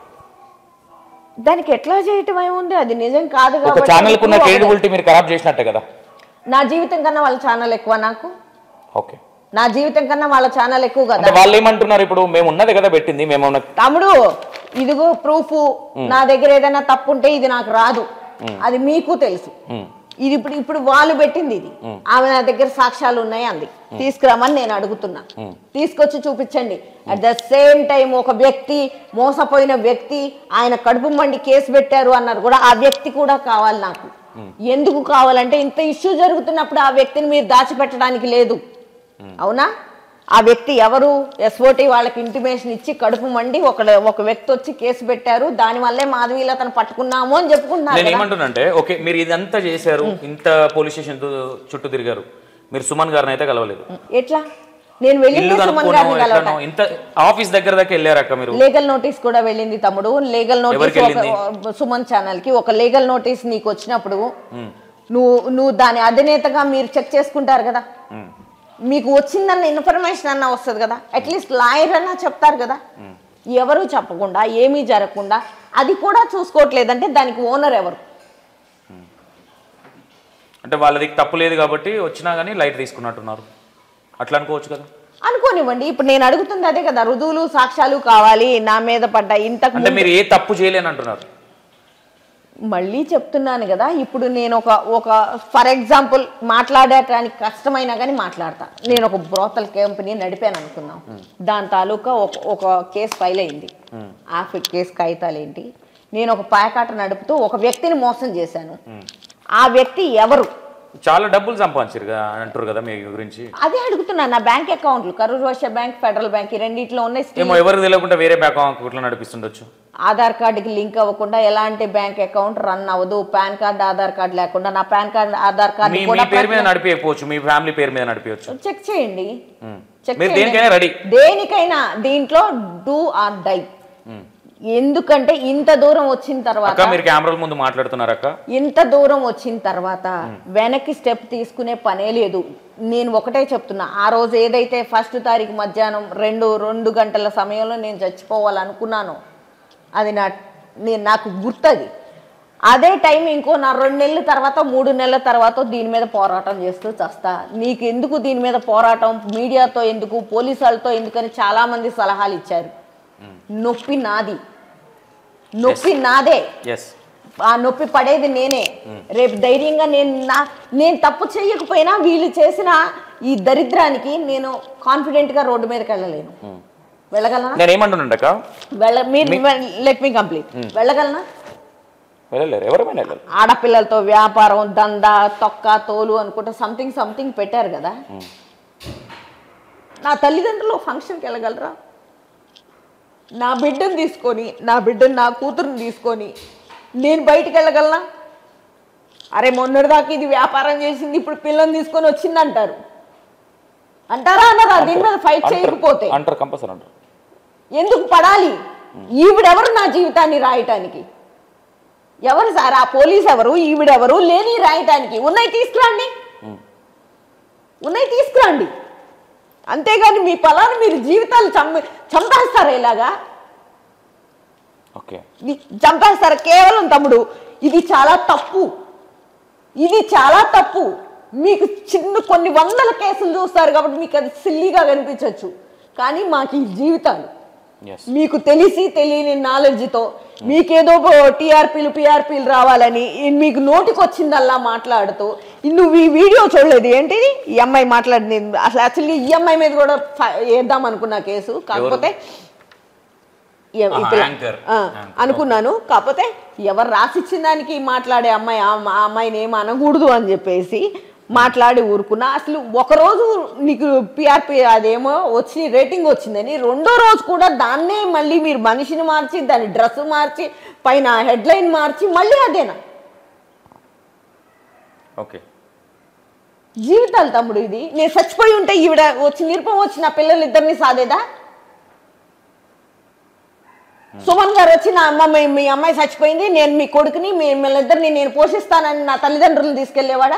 S3: దానికి ఎట్లా చేయటం ఏముంది? అది నిజం కాదు
S2: కాబట్టి ఒక ఛానల్ కున్న క్రెడిబిలిటీ మీరు ఖరాబ్ చేసినట్టే కదా.
S3: నా జీవితం కన్నా వాళ్ళ ఛానల్ ఎక్కువ నాకు.
S2: ఓకే,
S3: నా జీవితం కన్నా వాళ్ళ ఛానల్ ఎక్కువ కదా.
S2: వాళ్ళు ఏమంటున్నారు ఇప్పుడు? మేము ఉన్నది కదా పెట్టింది, మేము
S3: తమ్ముడు ఇదిగో ప్రూఫ్. నా దగ్గర ఏదైనా తప్పు ఉంటే ఇది నాకు రాదు, అది మీకు తెలుసు. ఇది ఇప్పుడు ఇప్పుడు వాళ్ళు పెట్టింది ఇది. ఆమె నా దగ్గర సాక్ష్యాలు ఉన్నాయి అంది, తీసుకురామని నేను అడుగుతున్నా. తీసుకొచ్చి చూపించండి. అట్ ద సేమ్ టైం ఒక వ్యక్తి, మోసపోయిన వ్యక్తి, ఆయన కడుపు మండి కేసు పెట్టారు అన్నారు కూడా, ఆ వ్యక్తి కూడా కావాలి నాకు. ఎందుకు కావాలంటే ఇంత ఇష్యూ జరుగుతున్నప్పుడు ఆ వ్యక్తిని మీరు దాచిపెట్టడానికి లేదు. అవునా? ఆ వ్యక్తి ఎవరు? ఎస్ఓటి వాళ్ళకి ఇంటిమేషన్ ఇచ్చి కడుపు మండి ఒక ఒక వ్యక్తి వచ్చి కేసు పెట్టారు, దాని వల్లే మాధవీలతను పట్టుకున్నాము అని చెప్పుకుంటున్నారు.
S2: నేను ఏమంటున్నానంటే, ఓకే మీరు ఇదంతా చేశారు, ఇంత పోలీస్ స్టేషన్ చుట్టూ తిరిగారు, మీరు సుమన్ గారిని అయితే కలవలేదు.
S3: ఎట్లా? నేను వెళ్ళింది సుమన్ గారిని కలవటం.
S2: ఇంత ఆఫీస్ దగ్గర దాకా వెళ్ళారక్క మీరు?
S3: లీగల్ నోటీస్ కూడా వెళ్ళింది తమ్ముడు. లీగల్ నోటీస్ సుమన్ ఛానల్ కి ఒక లీగల్ నోటీస్ నీకు వచ్చినప్పుడు నువ్వు నువ్వు దాని అధినేతగా మీరు చెక్ చేసుకుంటారు కదా, మీకు వచ్చిందన్న ఇన్ఫర్మేషన్ అన్నా వస్తుంది కదా. అట్లీస్ట్ లాయర్ అన్నా చెప్తారు కదా. ఎవరు చెప్పకుండా ఏమీ జరగకుండా అది కూడా చూసుకోవట్లేదంటే దానికి ఓనర్ ఎవరు?
S2: అంటే వాళ్ళది తప్పు లేదు కాబట్టి వచ్చినా కానీ లైట్ తీసుకున్నట్టున్నారు, అట్లా అనుకోవచ్చు కదా.
S3: అనుకోనివ్వండి. ఇప్పుడు నేను అడుగుతుంది అదే కదా, రుజువులు సాక్ష్యాలు కావాలి నా మీద పడ్డ. ఇంతకు
S2: అంటే మీరు ఏ తప్పు చేయలేని అంటున్నారు.
S3: మళ్ళీ చెప్తున్నాను కదా, ఇప్పుడు నేను ఒక ఒక ఫర్ ఎగ్జాంపుల్ మాట్లాడటానికి కష్టమైనా కానీ మాట్లాడతా. నేను ఒక బ్రోతల్ కంపెనీ నడిపాను అనుకున్నాం, దాని తాలూకా ఒక ఒక కేసు ఫైల్ అయింది. ఆ కేసు కాగితాలు ఏంటి? నేను ఒక పాయకాట నడుపుతూ ఒక వ్యక్తిని మోసం చేశాను. ఆ వ్యక్తి ఎవరు?
S2: చాలా డబ్బులు సంపాదించారు అంటారు కదా మీ గురించి.
S3: అదే అడుగుతున్నా. నా బ్యాంక్ అకౌంట్లు Karur Vysya bank, federal bank ఈ రెండిట్లో ఉన్నాయి.
S2: ఏమో ఎవరికి తెలియకుండా వేరే బ్యాంక్ అకౌంట్లో నడిపిస్తుండొచ్చు.
S3: ఆధార్ కార్డుకి లింక్ అవ్వకుండా ఎలాంటి బ్యాంక్ అకౌంట్ రన్ అవ్వదు. పాన్ కార్డు ఆధార్ కార్డు లేకుండా నా పాన్ కార్డు ఆధార్ కార్డు
S2: కూడా పేరు మీద నడిపేయవచ్చు, మీ ఫ్యామిలీ పేరు మీద నడిపేయచ్చు.
S3: చెక్ చేయండి, చెక్
S2: దేనికైనా రెడీ.
S3: దేనికైనా దీంట్లో డూ ఆర్ డై. ఎందుకంటే ఇంత దూరం వచ్చిన తర్వాత
S2: మీరు కెమెరాల ముందు మాట్లాడుతున్నారు అక్క,
S3: ఇంత దూరం వచ్చిన తర్వాత వెనక్కి స్టెప్ తీసుకునే పనే లేదు. నేను ఒకటే చెప్తున్నా, ఆ రోజు ఏదైతే ఫస్ట్ తారీఖు మధ్యాహ్నం రెండు రెండు గంటల సమయంలో నేను చచ్చిపోవాలనుకున్నాను, అది నా నేను నాకు గుర్తది. అదే టైం ఇంకో నా రెండు నెలల తర్వాత మూడు నెలల తర్వాత దీని మీద పోరాటం చేస్తూ చస్తా. నీకు ఎందుకు దీని మీద పోరాటం, మీడియాతో ఎందుకు, పోలీసు వాళ్ళతో ఎందుకని చాలా మంది సలహాలు ఇచ్చారు. నొప్పి నాది, నొప్పి నాదే. ఆ నొప్పి పడేది నేనే. రేపు ధైర్యంగా నేను నా నేను తప్పు చేయకపోయినా వీళ్ళు చేసిన ఈ దరిద్రానికి నేను కాన్ఫిడెంట్గా రోడ్డు మీదకి వెళ్ళలేను. వెళ్ళగలనా?
S2: నేను ఏమంటున్నాక
S3: వెళ్ళ మీరు లెట్ మీ కంప్లీట్. వెళ్ళగలనా?
S2: వెళ్ళలేరు, ఎవరైనా వెళ్ళారు.
S3: ఆడపిల్లలతో వ్యాపారం, దందా, తొక్క, తోలు అనుకుంటా సంథింగ్ సంథింగ్ పెట్టారు కదా. నా తల్లిదండ్రులు ఫంక్షన్కి వెళ్ళగలరా? నా బిడ్డను తీసుకొని, నా బిడ్డను నా కూతురుని తీసుకొని నేను బయటికి వెళ్ళగలనా? అరే మొన్నటిదాకా ఇది వ్యాపారం చేసింది, ఇప్పుడు పిల్లని తీసుకొని వచ్చింది అంటారు. అంటారా అన్నారా? దీని మీద ఫైట్ చేయకపోతే
S2: అంటారు, కంపల్సరీ అంటారు.
S3: ఎందుకు పడాలి? ఈవిడెవరు నా జీవితాన్ని రాయటానికి? ఎవరు సార్ ఆ పోలీస్ ఎవరు, ఈవిడెవరు లేని రాయటానికి? ఉన్నాయి తీసుకురండి, ఉన్నాయి తీసుకురండి. అంతేగాని మీ పొలాన్ని మీరు జీవితాలు చంప చంపేస్తారా ఇలాగా?
S2: ఓకే,
S3: చంపేస్తారు కేవలం. తమ్ముడు ఇది చాలా తప్పు, ఇది చాలా తప్పు. మీకు చిన్న కొన్ని వందల కేసులు చూస్తారు కాబట్టి మీకు అది సిల్లీగా కనిపించవచ్చు, కానీ మాకు ఈ జీవితాలు మీకు తెలిసి తెలియని నాలెడ్జ్తో మీకేదో టీఆర్పీలు పిఆర్పీలు రావాలని మీకు నోటికి వచ్చిందల్లా మాట్లాడుతూ నువ్వు ఈ వీడియో చూడలేదు ఏంటిది? ఈ అమ్మాయి మాట్లాడింది అసలు యాక్చువల్గా ఈ అమ్మాయి మీద కూడా వేద్దాం అనుకున్నా కేసు, కాకపోతే అనుకున్నాను. కాకపోతే ఎవరు రాసిచ్చిన దానికి మాట్లాడే అమ్మాయి ఆ అమ్మాయిని ఏమి అనకూడదు అని చెప్పేసి మాట్లాడి ఊరుకున్నా. అసలు ఒకరోజు నీకు పిఆర్పి అదేమో వచ్చి రేటింగ్ వచ్చిందని రెండో రోజు కూడా దాన్నే మళ్ళీ మీరు మనిషిని మార్చి దాని డ్రెస్ మార్చి పైన హెడ్లైన్ మార్చి మళ్ళీ అదేనా?
S2: ఓకే,
S3: జీవితాలు తమ్ముడు. ఇది నేను చచ్చిపోయి ఉంటే ఈవిడ వచ్చి నిరుపం వచ్చి నా పిల్లలు ఇద్దరిని సాదేదా? సుమన్ గారు వచ్చి నా అమ్మ మీ అమ్మాయి చచ్చిపోయింది, నేను మీ కొడుకుని మిమ్మల్ని ఇద్దరిని నేను పోషిస్తానని నా తల్లిదండ్రులను తీసుకెళ్లేవాడా?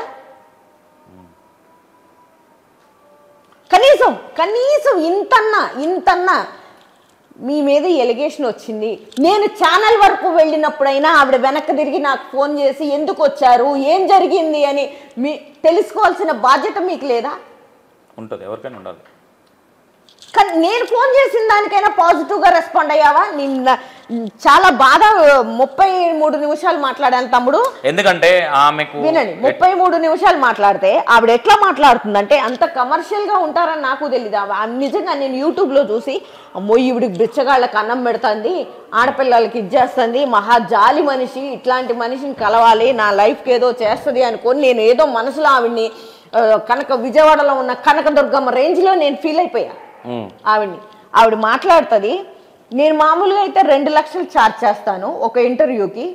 S3: కనీసం కనీసం ఇంతన్నా ఇంతన్నా మీ మీద ఎలిగేషన్ వచ్చింది. నేను ఛానల్ వరకు వెళ్ళినప్పుడైనా ఆవిడ వెనక్కి తిరిగి నాకు ఫోన్ చేసి ఎందుకు వచ్చారు, ఏం జరిగింది అని మీ తెలుసుకోవాల్సిన బాధ్యత మీకు లేదా?
S2: ఉంటుంది, ఎవరికైనా ఉండాలి.
S3: కానీ నేను ఫోన్ చేసిన దానికైనా పాజిటివ్గా రెస్పాండ్ అయ్యావా? నిన్న చాలా బాధ ముప్పై మూడు నిమిషాలు మాట్లాడాను తమ్ముడు.
S2: ఎందుకంటే ఆమెకు
S3: వినండి, ముప్పై మూడు నిమిషాలు మాట్లాడితే ఆవిడ ఎట్లా మాట్లాడుతుందంటే అంత కమర్షియల్గా ఉంటారని నాకు తెలియదు. నిజంగా నేను యూట్యూబ్లో చూసి అమ్మో ఈవిడికి బిచ్చగాళ్ళకి అన్నం పెడుతుంది, ఆడపిల్లలకి ఇచ్చేస్తుంది, మహా జాలి మనిషి, ఇట్లాంటి మనిషిని కలవాలి, నా లైఫ్కి ఏదో చేస్తుంది అనుకొని నేను ఏదో మనసులో ఆవిడ్ని కనక విజయవాడలో ఉన్న కనకదుర్గమ్మ రేంజ్లో నేను ఫీల్ అయిపోయా. ఆవిడ్ని ఆవిడ మాట్లాడుతుంది. నేను మామూలుగా అయితే రెండు లక్షలు ఛార్జ్ చేస్తాను ఒక ఇంటర్వ్యూకి,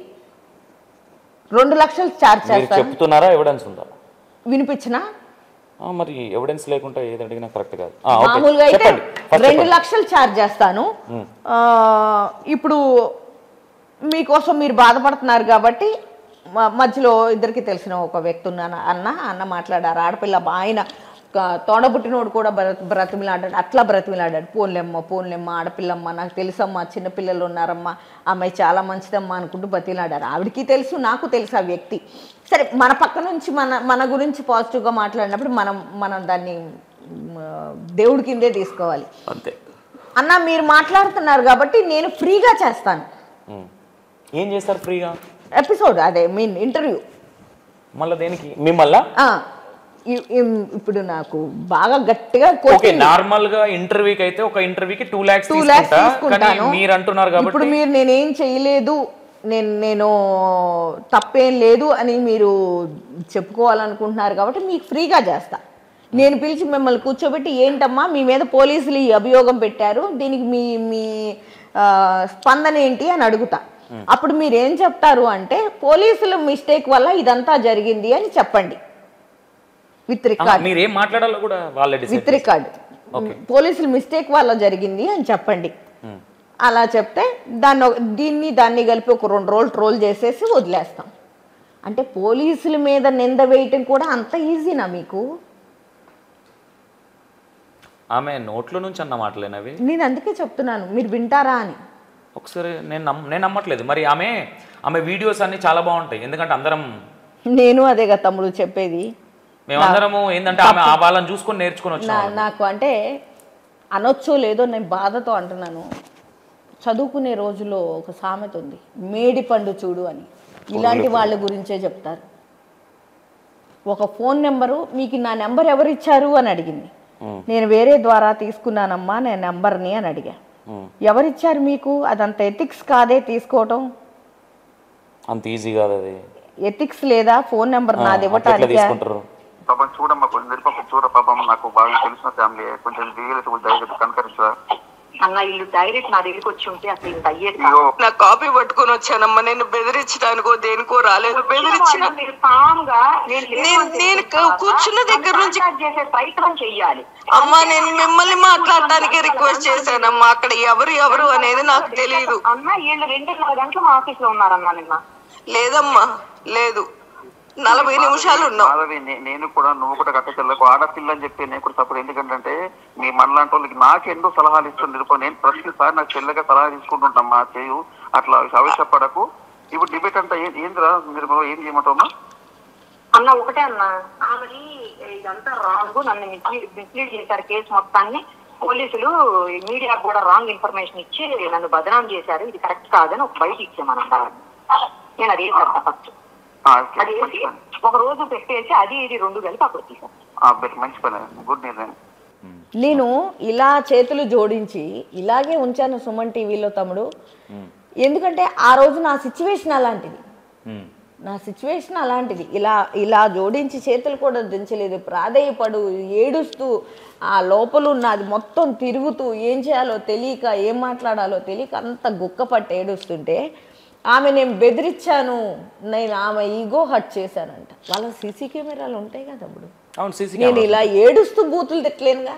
S3: రెండు లక్షలు ఛార్జ్ చేస్తాను.
S2: చెప్తున్నారా? ఎవిడెన్స్ ఉందా?
S3: వినిపించినా?
S2: మరి ఎవిడెన్స్ లేకుండా ఏది అడిగినా కరెక్ట్ కాదు.
S3: మామూలుగా అయితే రెండు లక్షలు ఛార్జ్ చేస్తాను. ఇప్పుడు మీకోసం మీరు బాధపడుతున్నారు కాబట్టి మధ్యలో ఇద్దరికి తెలిసిన ఒక వ్యక్తి ఉన్నాను అన్న అన్న మాట్లాడారు. ఆడపిల్ల ఆయన తోడబుట్టినోడు కూడా బ్ర బ్రతిమిలాడాడు అట్లా బ్రతిమిలాడాడు. పోన్లేమ్మ పోన్లేమ్మ ఆడపిల్లమ్మ, నాకు తెలుసమ్మా, చిన్నపిల్లలు ఉన్నారమ్మా, అమ్మాయి చాలా మంచిదమ్మా అనుకుంటూ బతిలాడారు. ఆవిడకి తెలుసు, నాకు తెలుసు ఆ వ్యక్తి. సరే, మన పక్క నుంచి మన మన గురించి పాజిటివ్గా మాట్లాడినప్పుడు మనం మనం దాన్ని దేవుడి కిందే తీసుకోవాలి.
S2: అంతే
S3: అన్న, మీరు మాట్లాడుతున్నారు కాబట్టి నేను ఫ్రీగా చేస్తాను.
S2: ఏం చేస్తారు ఫ్రీగా?
S3: ఎపిసోడ్ అదే మీన్ ఇంటర్వ్యూ.
S2: మళ్ళీ దేనికి? మిమ్మల్ని
S3: ఇప్పుడు నాకు బాగా గట్టిగా
S2: నార్మల్ గా ఇంటర్వ్యూకి అయితే ఒక ఇంటర్వ్యూకి టూ లాక్స్ టూ లాక్స్ తీసుకుంటాను మీరు అంటున్నారు కాబట్టి
S3: ఇప్పుడు మీరు నేనేం చేయలేదు, నేను నేను తప్పేం లేదు అని మీరు చెప్పుకోవాలనుకుంటున్నారు కాబట్టి మీకు ఫ్రీగా చేస్తా. నేను పిలిచి మిమ్మల్ని కూర్చోబెట్టి ఏంటమ్మా మీ మీద పోలీసులు ఈ అభియోగం పెట్టారు, దీనికి మీ మీ స్పందన ఏంటి అని అడుగుతా. అప్పుడు మీరు ఏం చెప్తారు అంటే పోలీసుల మిస్టేక్ వల్ల ఇదంతా జరిగింది అని చెప్పండి. విత్ రికార్డ్,
S2: మీరు ఏం మాట్లాడాలో కూడా వాళ్ళే డిసైడ్
S3: విత్ రికార్డ్ పోలీసుల మిస్టేక్ వల్ల జరిగింది అని చెప్పండి. అలా చెప్తే దాన్ని దీన్ని దాన్ని కలిపి ఒక రెండు రోజులు ట్రోల్ చేసేసి వదిలేస్తాం. అంటే పోలీసుల మీద నింద వేయటం కూడా అంత ఈజీనా మీకు?
S2: ఆమె నోట్ల నుంచి అన్న మాటలేనవి.
S3: నేను అందుకే చెప్తున్నాను, మీరు వింటారా అని.
S2: ఒకసారి నేను నమ్మ నేను నమ్మట్లేదు. మరి ఆమె ఆమె వీడియోస్ అన్ని చాలా బాగుంటాయి, ఎందుకంటే అందరం
S3: నేను అదే కదా తమ్ముడు చెప్పేది.
S2: మేమందరము ఏంటంటే ఆమె ఆ వాళ్ళని చూసుకొని నేర్చుకొని వచ్చాము.
S3: నాకు అంటే అనొచ్చో లేదో నేను బాధతో అంటున్నాను. చదువుకునే రోజుల్లో ఒక సామెత ఉంది, మేడి పండు చూడు అని. ఇలాంటి వాళ్ళ గురించే చెప్తారు. ఒక ఫోన్ నెంబరు మీకు నా నెంబర్ ఎవరు ఇచ్చారు అని అడిగింది. నేను వేరే ద్వారా తీసుకున్నానమ్మా నేను నెంబర్ని అని అడిగా. ఎవరిచ్చారు మీకు? అదంత ఎథిక్స్ కాదే తీసుకోవటం,
S2: అంత ఈజీ కాదు అది.
S3: ఎథిక్స్ లేదా ఫోన్ నెంబర్ నాది ఇవ్వటానికి?
S5: పాపం చూడమ్మా కొంచెం పాపం చూడ పాపం నాకు బాగా తెలిసిన ఫ్యామిలీ కొంచెం దయచేసి కనకరించా
S1: అన్న ఇల్లు డైరెక్ట్ నా దగ్గరికి వచ్చి ఉంటే అసలు ఇంత అయ్యేది.
S4: నా కాపీ పట్టుకొని వచ్చానమ్మా, నేను బెదిరించడానికో దేనికో రాలేదు. బెదిరించిన నేను కూర్చున్న దగ్గర నుంచి
S1: చేసే ప్రయత్నం చెయ్యాలి.
S4: అమ్మా నేను మిమ్మల్ని మాట్లాడటానికి రిక్వెస్ట్ చేశానమ్మా, అక్కడ ఎవరు ఎవరు అనేది నాకు తెలియదు.
S1: అన్న వీళ్ళు రెండున్నర గంటలు మా ఆఫీస్ లో ఉన్నారన్నా నిన్న.
S4: లేదమ్మా లేదు, నలభై నిమిషాలు ఉన్నాం.
S5: నేను కూడా నువ్వు కూడా కట్ట చెల్లకు ఆడపిల్ల అని చెప్పి నేను కూడా సపోర్ట్. ఎందుకంటే మీ మనలాంటి వాళ్ళకి నాకు ఎన్నో సలహాలు ఇస్తుంది. నేను ప్రతిసారి నాకు చెల్లెగా సలహా తీసుకుంటుంటామ్మా, చేయు అట్లా ఆవేశపడకు. ఇప్పుడు డిబేట్ అంతా ఏందిరా మీరు ఏం చేయమంటావమ్మా?
S1: అన్న ఒకటే అన్న, ఆమెని ఇదంతా రాంగ్, నన్ను మిస్లీడ్ చేశారు కేసు మొత్తాన్ని. పోలీసులు మీడియా కూడా రాంగ్ ఇన్ఫర్మేషన్ ఇచ్చి నన్ను బదనాం చేశారు, ఇది కరెక్ట్ కాదని ఒక బయట ఇచ్చామన్నారు. నేను అది చేస్తా ఫస్ట్ అది ఒక రోజు పెట్టేసి అది ఇది రెండు కలిపి అప్పుడు తీసాను.
S5: మంచి పని, గుడ్ నిర్ణయం.
S3: నేను ఇలా చేతులు జోడించి ఇలాగే ఉంచాను సుమన్ టీవీలో తమ్ముడు. ఎందుకంటే ఆ రోజు నా సిచ్యువేషన్ అలాంటిది, నా సిచ్యువేషన్ అలాంటిది. ఇలా ఇలా జోడించి చేతులు కూడా దించలేదు, ప్రాధేయపడు ఏడుస్తూ ఆ లోపల ఉన్న అది మొత్తం తిరుగుతూ ఏం చేయాలో తెలియక ఏం మాట్లాడాలో తెలియక అంత గుక్కపట్టి ఏడుస్తుంటే ఆమె నేను బెదిరించాను, నేను ఆమె ఈగో హర్ట్ చేశానంట. వాళ్ళ సీసీ కెమెరాలు ఉంటాయి కదా తమ్ముడు. నేను ఇలా ఏడుస్తూ బూతులు తిట్టలేనుగా,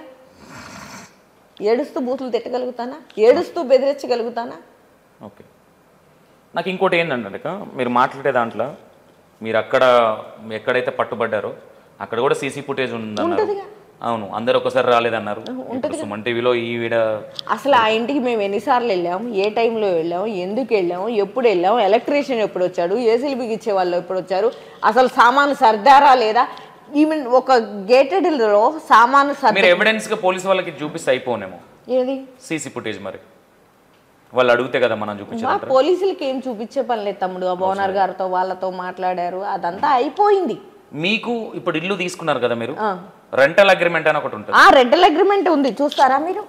S3: ఏడుస్తూ బూతులు తిట్టగలుగుతానా, ఏడుస్తూ బెదిరించగలుగుతానా?
S2: ఓకే, నాకు ఇంకోటి ఏంటంటే మీరు మాట్లాడే దాంట్లో మీరు అక్కడ ఎక్కడైతే పట్టుబడ్డారో అక్కడ కూడా సీసీ ఫుటేజ్ ఉందన్నారు. అవును, అందరు ఒకసారి రాలేదన్నారు. సుమన్ టీవీలో ఈ వీడ
S3: అసలు ఆ ఇంటికి మేము ఎన్నిసార్లు వెళ్ళాము, ఏ టైంలో వెళ్ళాము, ఎందుకు వెళ్ళాము, ఎప్పుడు వెళ్ళాము, ఎలక్ట్రీషియన్ ఎప్పుడు వచ్చాడు, ఏసీలు బిగించే వాళ్ళు ఎప్పుడు వచ్చారు, అసలు సామాను సర్దారా లేదా, ఈవెన్ ఒక గేటెడ్ లో సామాను
S2: మీరు ఎవిడెన్స్ గా పోలీసు వాళ్ళకి చూపిస్తే అయిపోనేమో.
S3: ఏది
S2: సీసీ ఫుటేజ్ మరి వాళ్ళు అడిగితే కదా మనం చూపించాలి.
S3: పోలీసులకి ఏం చూపించే పని లేదు తమ్ముడు. ఆ ఓనర్ గారితో వాళ్ళతో మాట్లాడారు, అదంతా అయిపోయింది.
S2: మీకు ఇప్పుడు ఇల్లు తీసుకున్నారు కదా మీరు, రెంటల్ అగ్రిమెంట్ అని ఒకటి ఉంటుంది.
S3: ఆ రెంటల్ అగ్రిమెంట్ ఉంది, చూస్తారా మీరు?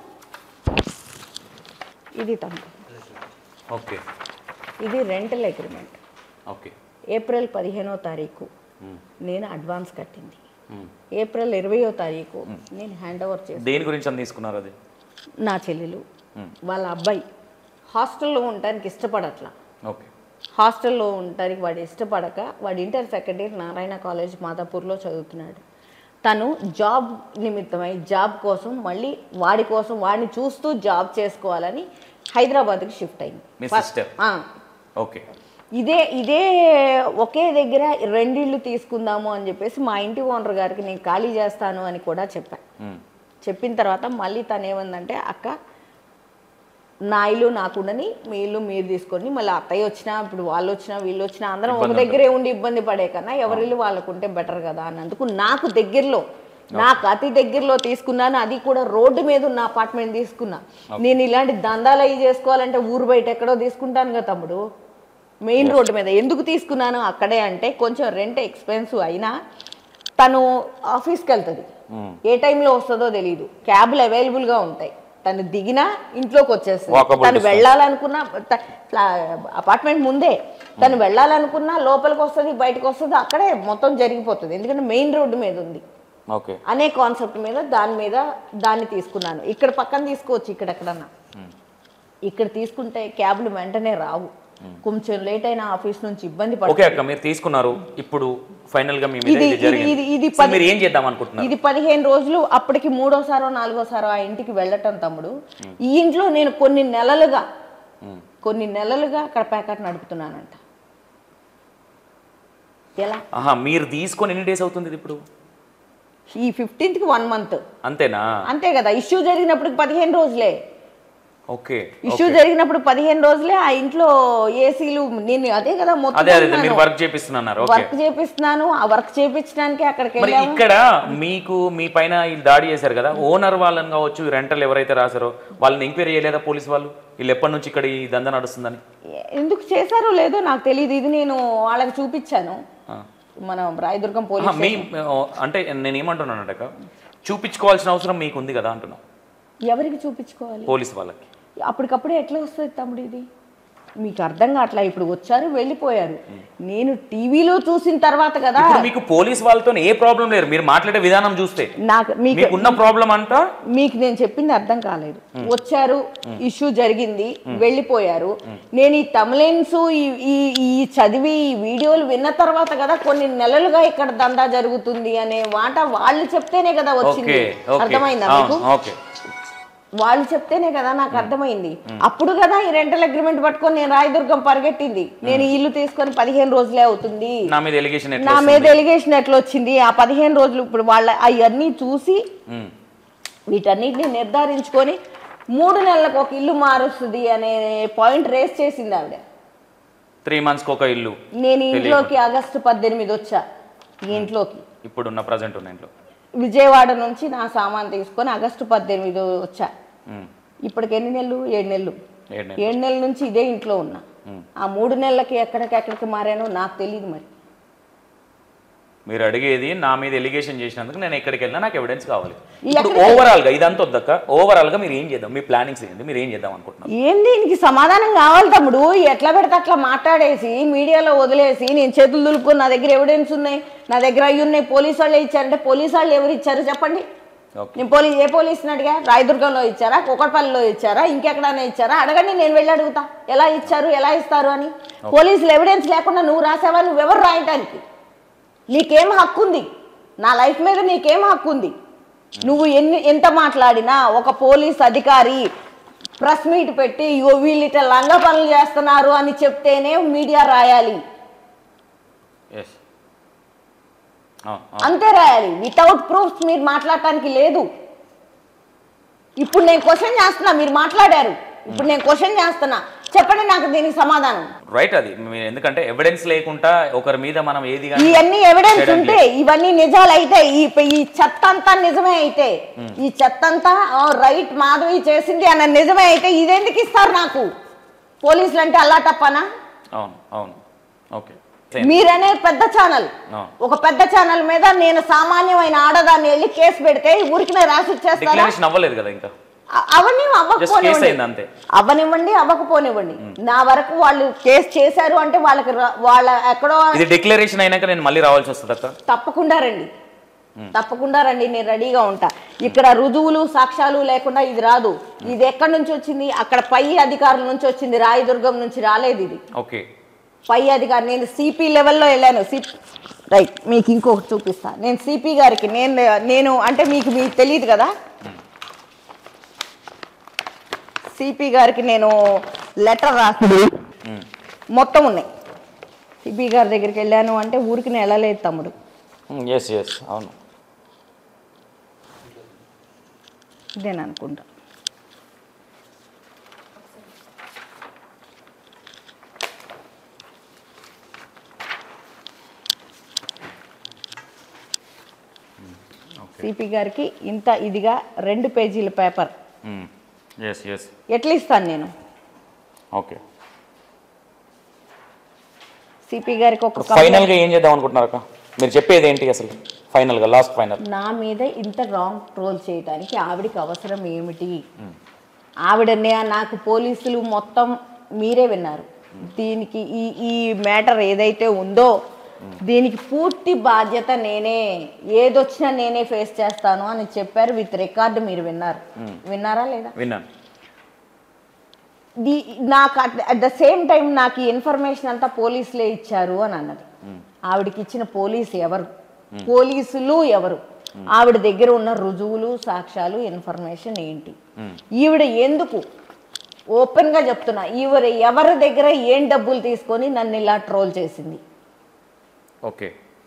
S3: ఇది తమ్ముడు,
S2: ఓకే,
S3: ఇది రెంటల్ అగ్రిమెంట్.
S2: ఓకే,
S3: ఏప్రిల్ పదిహేనో తారీఖు నేను అడ్వాన్స్ కట్టింది, ఏప్రిల్ ఇరవయో తారీఖు నేను హ్యాండ్ ఓవర్ చేసి.
S2: దేని గురించి అని తీసుకున్నారు? అది
S3: నా చెల్లెలు వాళ్ళ అబ్బాయి హాస్టల్లో ఉండడానికి ఇష్టపడట్లా.
S2: ఓకే,
S3: హాస్టల్లో ఉండడానికి వాడు ఇష్టపడక వాడు inter second year Narayana college మాదాపూర్లో చదువుతున్నాడు. తను జాబ్ నిమిత్తమై జాబ్ కోసం మళ్ళీ వాడి కోసం వాడిని చూస్తూ జాబ్ చేసుకోవాలని హైదరాబాద్కి షిఫ్ట్ అయింది.
S2: ఓకే,
S3: ఇదే ఇదే ఒకే దగ్గర రెండిళ్ళు తీసుకుందాము అని చెప్పేసి మా ఇంటి ఓనర్ గారికి నేను ఖాళీ చేస్తాను అని కూడా చెప్పాను. చెప్పిన తర్వాత మళ్ళీ తను ఏమందంటే, అక్క నా ఇల్లు నాకుండని మీ ఇల్లు మీరు తీసుకొని మళ్ళీ అత్తయ్య వచ్చినా ఇప్పుడు వాళ్ళు వచ్చినా వీళ్ళు వచ్చినా అందరం ఒక దగ్గరే ఉండి ఇబ్బంది పడే కన్నా ఎవరిల్లు వాళ్ళకుంటే బెటర్ కదా అన్నందుకు నాకు దగ్గరలో, నాకు అతి దగ్గరలో తీసుకున్నాను. అది కూడా రోడ్డు మీద ఉన్న అపార్ట్మెంట్ తీసుకున్నా. నేను ఇలాంటి దందాలు అవి చేసుకోవాలంటే ఊరు బయట ఎక్కడో తీసుకుంటాను కదా తమ్ముడు, మెయిన్ రోడ్డు మీద ఎందుకు తీసుకున్నాను అక్కడే అంటే కొంచెం రెంట్ ఎక్స్పెన్సివ్ అయినా తను ఆఫీస్కి వెళ్తుంది, ఏ టైంలో వస్తుందో తెలియదు, క్యాబ్లు అవైలబుల్గా ఉంటాయి, తను దిగినా ఇంట్లోకి వచ్చేస్తుంది. తను వెళ్ళాలనుకున్నా అపార్ట్మెంట్ ముందే తను వెళ్ళాలనుకున్నా లోపలికి వస్తుంది బయటకు వస్తుంది, అక్కడే మొత్తం జరిగిపోతుంది ఎందుకంటే మెయిన్ రోడ్డు మీద ఉంది అనే కాన్సెప్ట్ మీద దాని మీద దాన్ని తీసుకున్నాను. ఇక్కడ పక్కన తీసుకోవచ్చు, ఇక్కడెక్కడన్నా ఇక్కడ తీసుకుంటే క్యాబ్లు వెంటనే రావు, కొంచెం లేట్ అయినా ఆఫీస్ నుంచి ఇబ్బంది పడుతుంది.
S2: మీరు తీసుకున్నారు, ఇప్పుడు ఫైనల్ గా ఇది
S3: పదిహేను రోజులు అప్పటికి మూడోసారో నాలుగోసారో ఆ ఇంటికి వెళ్ళటం తమ్ముడు. ఈ ఇంట్లో నేను కొన్ని నెలలుగా కొన్ని నెలలుగా అక్కడ ప్యాకెట్ నడుపుతున్నానంట. ఎలా
S2: మీరు తీసుకొని ఎన్ని డేస్ అవుతుంది ఇప్పుడు?
S3: ఈ ఫిఫ్టీన్త్ కి వన్ మంత్
S2: అంతేనా?
S3: అంతే కదా, ఇష్యూ జరిగినప్పుడు పదిహేను రోజులే.
S2: ఓకే
S3: ఇష్యూ జరిగినప్పుడు పదిహేను రోజులే ఆ ఇంట్లో ఏసీలు నేను అదే కదా మొత్తం
S2: వర్క్ చేపిస్తున్నారు
S3: వర్క్ చేపిస్తున్నాను ఆ వర్క్ చేపించడానికి అక్కడికి
S2: మరి ఇక్కడ మీకు మీ పైన వీళ్ళు దాడి చేశారు కదా ఓనర్ వాళ్ళని కావచ్చు రెంటల్ ఎవరైతే రాశారో వాళ్ళని ఎంక్వైరీ చేయలేదా పోలీస్ వాళ్ళు వీళ్ళు ఎప్పటి నుంచి ఇక్కడ ఈ దందా నడుస్తుందని
S3: ఎందుకు చేశారో లేదో నాకు తెలియదు ఇది నేను వాళ్ళకి చూపించాను మన రాయదుర్గం పోలీస్
S2: మీ అంటే నేను ఏమంటున్నాను అంటే చూపించుకోవాల్సిన అవసరం మీకు ఉంది కదా అంటున్నా
S3: ఎవరికి చూపించుకోవాలి
S2: పోలీస్ వాళ్ళకి
S3: అప్పటికప్పుడే ఎట్లా వస్తుంది తమ్ముడు ఇది మీకు అర్థం కావట్లా ఇప్పుడు వచ్చారు వెళ్ళిపోయారు నేను టీవీలో చూసిన తర్వాత కదా
S2: మీకు పోలీస్ వాళ్ళతో ఏ ప్రాబ్లం లేదు మీరు మాట్లాడే విధానం చూస్తే నాకు మీకు ఉన్న ప్రాబ్లం అంతా
S3: మీకు నేను చెప్పింది అర్థం కాలేదు వచ్చారు ఇష్యూ జరిగింది వెళ్ళిపోయారు నేను ఈ తమిళన్స్ ఈ ఈ చదివి ఈ వీడియోలు విన్న తర్వాత కదా కొన్ని నెలలుగా ఇక్కడ దందా జరుగుతుంది అనే మాట వాళ్ళు చెప్తేనే కదా వచ్చింది అర్థమైందా మీకు వాళ్ళు చెప్తేనే కదా నాకు అర్థమైంది అప్పుడు కదా ఈ రెంటల్ అగ్రిమెంట్ పట్టుకొని నేను రాయదుర్గం పరిగెట్టింది నేను ఇల్లు తీసుకొని పదిహేను రోజులే అవుతుంది నా మీద ఎలిగేషన్ ఎట్లా వచ్చింది ఆ పదిహేను రోజులు ఇప్పుడు వాళ్ళ అవన్నీ చూసి వీటన్నిటిని నిర్ధారించుకొని మూడు నెలలకు ఒక ఇల్లు మారుస్తుంది అనే పాయింట్ రేస్ చేసింది ఆవిడ
S2: త్రీ మంత్స్ ఒక ఇల్లు
S3: నేను ఇంట్లోకి ఆగస్టు పద్దెనిమిది వచ్చా ఈ ఇంట్లోకి
S2: ఇప్పుడున్న ప్రజెంట్ ఉన్న ఇంట్లో
S3: విజయవాడ నుంచి నా సామాన్ తీసుకొని ఆగస్టు పద్దెనిమిది వచ్చా ఇప్పటికి ఎన్ని నెలలు ఏడు నెలలు ఏడు నెలల నుంచి ఇదే ఇంట్లో ఉన్నా ఆ మూడు నెలలకి ఎక్కడికి ఎక్కడికి మారానో నాకు తెలియదు మరి
S2: మీరు అడిగేది నా మీద ఎలిగేషన్ చేసినందుకు నేను ఎక్కడికి వెళ్ళినా నాకు ఎవిడెన్స్ కావాలి ఓవరాల్ గా ఇదంతా వద్దక్క ఓవరాల్ గా మీరు ఏం చేద్దాం మీ ప్లానింగ్స్ ఏంటి మీరు ఏం చేద్దాం అనుకుంటున్నారు
S3: ఏం దీనికి సమాధానం కావాలి తమ్ముడు ఎట్లా పెడితే అట్లా మాట్లాడేసి మీడియాలో వదిలేసి నేను చేతులు దులుపుకొని నా దగ్గర ఎవిడెన్స్ ఉన్నాయి నా దగ్గర అయ్యి ఉన్నాయి పోలీసు వాళ్ళే ఇచ్చారంటే పోలీసు వాళ్ళు ఎవరు ఇచ్చారు చెప్పండి నేను పోలీస్ ఏ పోలీసుని అడిగా రాయదుర్గంలో ఇచ్చారా కుకట్పల్లిలో ఇచ్చారా ఇంకెక్కడైనా ఇచ్చారా అడగండి నేను వెళ్ళి అడుగుతా ఎలా ఇచ్చారు ఎలా ఇస్తారు అని పోలీసులు ఎవిడెన్స్ లేకుండా నువ్వు రాసావా నువ్వెవరు రాయటానికి నీకేం హక్కు ఉంది నా లైఫ్ మీద నీకేం హక్కు ఉంది నువ్వు ఎన్ని ఎంత మాట్లాడినా ఒక పోలీస్ అధికారి ప్రెస్ మీట్ పెట్టి వీళ్ళు ఇట్లా లంగ పనులు చేస్తున్నారు అని చెప్తేనే మీడియా రాయాలి అంతే రాయాలి వితౌట్ ప్రూఫ్స్ మీరు మాట్లాడటానికి లేదు ఇప్పుడు నేను క్వశ్చన్ చేస్తున్నా మీరు మాట్లాడారు ఇప్పుడు నేను క్వశ్చన్ చేస్తున్నా చెప్పండి నాకు దీనికి సమాధానం
S2: రైట్ అది ఎందుకంటే ఎవిడెన్స్ లేకుండా ఒకరి మీద మనం ఏది
S3: ఇవన్నీ ఎవిడెన్స్ ఉంటే ఇవన్నీ నిజాలు అయితే ఈ ఈ చెత్త అంతా నిజమే అయితే ఈ చెత్త అంతా రైట్ మాధవి చేసింది అన్న నిజమే అయితే ఇదెందుకు ఇస్తారు నాకు పోలీసులు అంటే అల్లా తప్పనా
S2: అవును అవును ఓకే
S3: మీరనే పెద్ద ఛానల్ ఒక పెద్ద ఛానల్ మీద నేను సామాన్యమైన ఆడదాన్ని వెళ్ళి కేసు పెడితే ఊరికి రాసి ఇచ్చేస్తారా
S2: అవ్వలేదు కదా ఇంకా
S3: అవన్నీ అవ్వకపోనివ్వండి అవ్వనివ్వండి అవ్వకపోనివ్వండి నా వరకు వాళ్ళు కేసు చేశారు అంటే వాళ్ళకి వాళ్ళ ఎక్కడో
S2: డిక్లరేషన్ అయినాక నేను మళ్ళీ రావాల్సి వస్తుంది అక్క
S3: తప్పకుండా రండి తప్పకుండా రండి నేను రెడీగా ఉంటా ఇక్కడ రుజువులు సాక్ష్యాలు లేకుండా ఇది రాదు ఇది ఎక్కడి నుంచి వచ్చింది అక్కడ పై అధికారుల నుంచి వచ్చింది రాయదుర్గం నుంచి రాలేదు ఇది
S2: ఓకే
S3: పై అధికారి నేను సిపి లెవెల్లో వెళ్ళాను సిపి రైట్ మీకు ఇంకొకటి చూపిస్తా నేను సిపి గారికి నేను నేను అంటే మీకు మీకు తెలియదు కదా సిపి గారికి నేను లెటర్ రాసి మొత్తం ఉన్నాయి సిపి గారి దగ్గరికి వెళ్ళాను అంటే ఊరికి నేను వెళ్ళలేదు తమ్ముడు
S2: అవును
S3: ఇదేననుకుంటా సిపి గారికి ఇంత ఇదిగా రెండు పేజీల పేపర్ ఎట్లా ఇస్తాను నేను
S2: ఓకే
S3: సిపి గారికి ఒక
S2: ఫైనల్ గా ఏం చేద్దాం అనుకుంటున్నారు మీరు చెప్పేది ఏంటి అసలు ఫైనల్ గా లాస్ట్ ఫైనల్
S3: నా మీద ఇంత రాంగ్ ట్రోల్ చేయడానికి ఆవిడకి అవసరం ఏమిటి ఆవిడనే నాకు పోలీసులు మొత్తం మీరే విన్నారు దీనికి ఈ ఈ మ్యాటర్ ఏదైతే ఉందో దీనికి పూర్తి బాధ్యత నేనే ఏదొచ్చినా నేనే ఫేస్ చేస్తాను అని చెప్పారు విత్ రికార్డు మీరు విన్నారు విన్నారా లేదా
S2: విన్నాను
S3: ది నాకు అట్ ద సేమ్ టైం నాకు ఈ ఇన్ఫర్మేషన్ అంతా పోలీసులే ఇచ్చారు అని అన్నది ఆవిడకి ఇచ్చిన పోలీసు ఎవరు పోలీసులు ఎవరు ఆవిడ దగ్గర ఉన్న రుజువులు సాక్ష్యాలు ఇన్ఫర్మేషన్ ఏంటి ఈవిడ ఎందుకు ఓపెన్ గా చెప్తున్నా ఈవిడ ఎవరి దగ్గర ఏం డబ్బులు తీసుకొని నన్ను ఇలా ట్రోల్ చేసింది
S2: ఓకే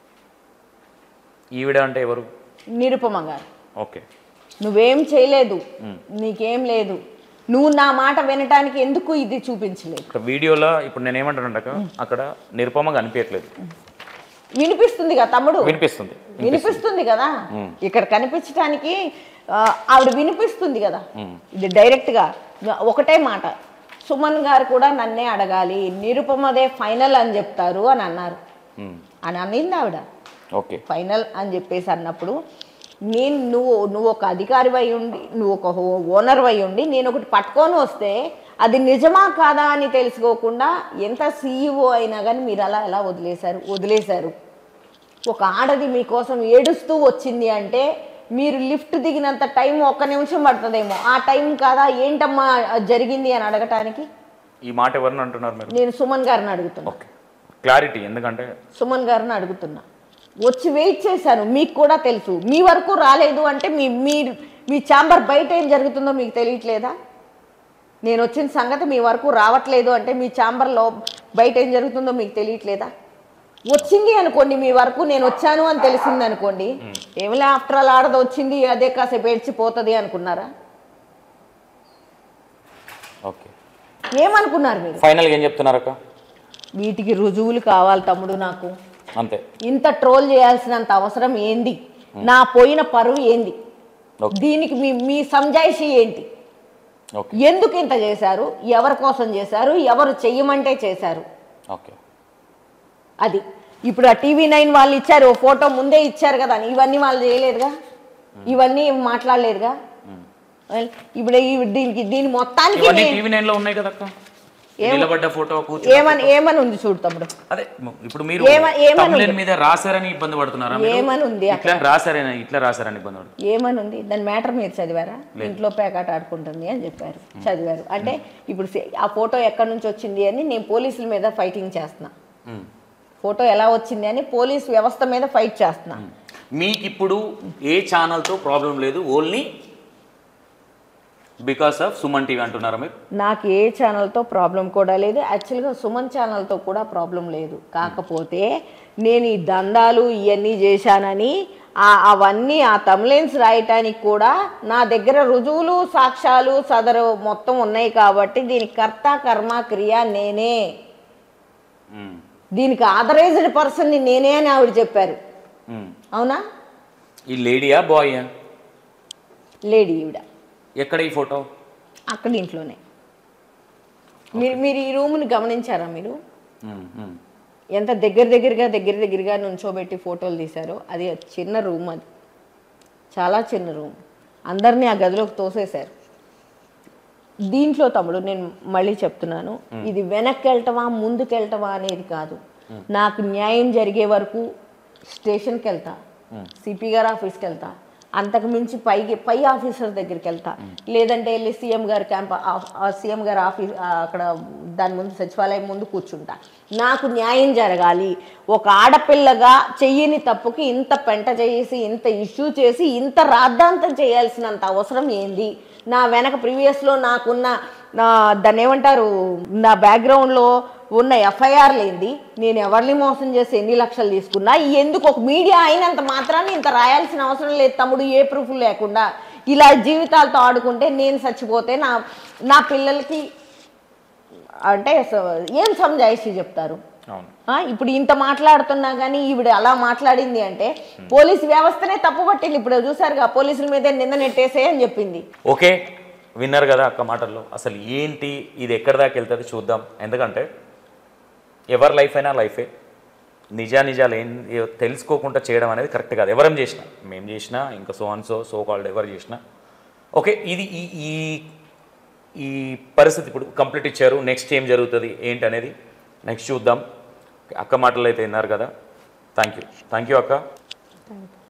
S2: ఈవిడ అంటే ఎవరు
S3: నిరుపమ గారు
S2: ఓకే
S3: నువ్వేం చేయలేదు నీకేం లేదు నువ్వు నా మాట వినటానికి ఎందుకు ఇది చూపించలేదు?
S2: ఇక్కడ వీడియోలో ఇప్పుడు నేను ఏమంటానంట అక్కడ నిరుపమగా అనిపించట్లేదు.
S3: వినిపిస్తుంది కదా తమ్ముడు,
S2: వినిపిస్తుంది
S3: వినిపిస్తుంది కదా. ఇక్కడ కనిపించడానికి ఆవిడ వినిపిస్తుంది కదా. ఇది డైరెక్ట్ గా ఒకటే మాట, సుమన్ గారు కూడా నన్నే అడగాలి, నిరుపమదే ఫైనల్ అని చెప్తారు అని అన్నారు అని అనింది ఆవిడ.
S2: ఓకే
S3: ఫైనల్ అని చెప్పేసి అన్నప్పుడు నేను నువ్వు నువ్వు ఒక అధికారి అయి ఉండి, నువ్వు ఒక ఓనర్ అయి ఉండి నేను ఒకటి పట్టుకొని వస్తే అది నిజమా కాదా అని తెలుసుకోకుండా ఎంత సీఈఓ అయినా కానీ మీరు అలా ఎలా వదిలేశారు వదిలేశారు ఒక ఆడది మీకోసం ఏడుస్తూ వచ్చింది అంటే మీరు లిఫ్ట్ దిగినంత టైం ఒక్క నిమిషం పడుతుందేమో, ఆ టైం కాదా ఏంటమ్మా జరిగింది అని అడగటానికి?
S2: ఈ మాట ఎవరిని అంటున్నారు మీరు?
S3: నేను సుమన్ గారిని అడుగుతున్నా.
S2: ఓకే క్లారిటీ, ఎందుకంటే
S3: సుమన్ గారిని అడుగుతున్నా. వచ్చి వెయిట్ చేశాను, మీకు కూడా తెలుసు. మీ వరకు రాలేదు అంటే మీ మీరు మీ ఛాంబర్ బయట ఏం జరుగుతుందో మీకు తెలియట్లేదా? నేను వచ్చిన సంగతి మీ వరకు రావట్లేదు అంటే మీ ఛాంబర్లో బయట ఏం జరుగుతుందో మీకు తెలియట్లేదా? వచ్చింది అనుకోండి మీ వరకు, నేను వచ్చాను అని తెలిసింది అనుకోండి, ఏమిలే ఆఫ్టర్ ఆల్ ఆడది వచ్చింది అదే కాసేపు ఏడ్చిపోతుంది అనుకున్నారా?
S2: ఓకే
S3: ఏమనుకున్నారు మీరు?
S2: ఫైనల్గా ఏం చెప్తున్నారు అక్క?
S3: వీటికి రుజువులు కావాలి తమ్ముడు నాకు.
S2: అంతే.
S3: ఇంత ట్రోల్ చేయాల్సినంత అవసరం ఏంది? నా పోయిన పరువు ఏంది? దీనికి మీ మీ సంజాయిషి ఏంటి? ఎందుకు ఇంత చేశారు? ఎవరి కోసం చేశారు? ఎవరు చెయ్యమంటే చేశారు?
S2: ఓకే
S3: అది ఇప్పుడు ఆ టీవీ నైన్ వాళ్ళు ఇచ్చారు ఫోటో ముందే ఇచ్చారు కదా, ఇవన్నీ వాళ్ళు చేయలేదుగా, ఇవన్నీ మాట్లాడలేదుగా. ఇప్పుడు దీనికి దీని మొత్తానికి
S2: టీవీ నైన్ లో ఉన్నాయి కదా అక్క, నిలబడ్డ ఫోటో
S3: ఏమని ఏమని ఉంది చూడు తమ్ముడు.
S2: అదే ఇప్పుడు మీరు తమిళ మీద రాశారని ఇబ్బంది పడుతున్నారా?
S3: ఏమని ఉంది
S2: ఇట్లా రాశారని ఇట్లా రాశారని ఇబ్బంది పడుతున్నారు.
S3: ఏమని ఉంది? దాని మ్యాటర్ మీరు చదివారా? ఇంట్లో పేకాట ఆడుకుంటుంది అని చెప్పారు, చదివారు. అంటే ఇప్పుడు ఆ ఫోటో ఎక్కడి నుంచి వచ్చింది అని నేను పోలీసుల మీద ఫైటింగ్ చేస్తున్నా. ఫోటో ఎలా వచ్చింది అని పోలీస్ వ్యవస్థ మీద ఫైట్ చేస్తున్నా.
S2: మీకు ఇప్పుడు ఏ ఛానల్తో ప్రాబ్లం లేదు, only because of Suman TV అంటున్నారా మీరు?
S3: నాకు ఏ ఛానల్తో ప్రాబ్లం కూడా లేదు, యాక్చువల్గా సుమన్ ఛానల్తో కూడా ప్రాబ్లం లేదు. కాకపోతే నేను ఈ దందాలు ఇవన్నీ చేశానని అవన్నీ ఆ తమ్లైన్స్ రాయటానికి కూడా నా దగ్గర రుజువులు సాక్ష్యాలు సదరు మొత్తం ఉన్నాయి కాబట్టి దీనికి కర్త కర్మ క్రియ నేనే, దీనికి ఆథరైజ్డ్ పర్సన్ని నేనే అని ఆవిడ చెప్పారు. అవునా?
S2: ఈ లేడీయా బాయ్?
S3: లేడీ ఈవిడ.
S2: ఎక్కడ ఈ ఫోటో?
S3: అక్కడ ఇంట్లోనే. మీరు మీరు ఈ రూమ్ని గమనించారా? మీరు ఎంత దగ్గర దగ్గరగా దగ్గర దగ్గరగా నుంచోబెట్టి ఫోటోలు తీశారో. అది చిన్న రూమ్, అది చాలా చిన్న రూమ్. అందరినీ ఆ గదిలోకి తోసేశారు. దీంట్లో తమ్ముడు నేను మళ్ళీ చెప్తున్నాను, ఇది వెనక్కి వెళ్ళటమా ముందుకు వెళ్ళటమా అనేది కాదు. నాకు న్యాయం జరిగే వరకు స్టేషన్కి వెళ్తా, సిపి గారి ఆఫీస్కి వెళ్తా, అంతకు మించి పైకి పై ఆఫీసర్ దగ్గరికి వెళ్తా, లేదంటే వెళ్ళి సీఎం గారి క్యాంప్ సీఎం గారి ఆఫీస్ అక్కడ దాని ముందు సచివాలయం ముందు కూర్చుంటా. నాకు న్యాయం జరగాలి. ఒక ఆడపిల్లగా చెయ్యని తప్పుకి ఇంత పెంట చేసి ఇంత ఇష్యూ చేసి ఇంత రాద్ధాంతం చేయాల్సినంత అవసరం ఏంది? నా వెనక ప్రీవియస్లో నాకున్న నా దాన్ని ఏమంటారు నా బ్యాక్గ్రౌండ్లో ఉన్న ఎఫ్ఐఆర్లు ఏంది? నేను ఎవరిని మోసం చేసి ఎన్ని లక్షలు తీసుకున్నా? ఎందుకు ఒక మీడియా అయినంత మాత్రాన్ని ఇంత రాయాల్సిన అవసరం లేదు తమ్ముడు. ఏ ప్రూఫ్ లేకుండా ఇలా జీవితాలతో ఆడుకుంటే నేను చచ్చిపోతే నా నా పిల్లలకి అంటే ఏం సంజాయిషి చెప్తారు? ఇప్పుడు ఇంత మాట్లాడుతున్నా కానీ ఈవిడ అలా మాట్లాడింది అంటే పోలీసు వ్యవస్థనే తప్పు పట్టింది. ఇప్పుడు చూసారుగా పోలీసుల మీదే నింద నెట్టేసే అని చెప్పింది.
S2: ఓకే విన్నారు కదా అక్క మాటల్లో. అసలు ఏంటి ఇది, ఎక్కడి దాకా వెళ్తుంది చూద్దాం. ఎందుకంటే ఎవరి లైఫ్ అయినా లైఫే. నిజా నిజాలు ఏం తెలుసుకోకుండా చేయడం అనేది కరెక్ట్ కాదు. ఎవరం చేసినా, మేము చేసినా, ఇంకా so and so so called ఎవరు చేసినా. ఓకే ఇది ఈ ఈ పరిస్థితి ఇప్పుడు కంప్లీట్ ఇచ్చారు. నెక్స్ట్ ఏం జరుగుతుంది ఏంటి అనేది నెక్స్ట్ చూద్దాం. అక్క మాటలు అయితే విన్నారు కదా. థ్యాంక్ యూ థ్యాంక్ యూ అక్క.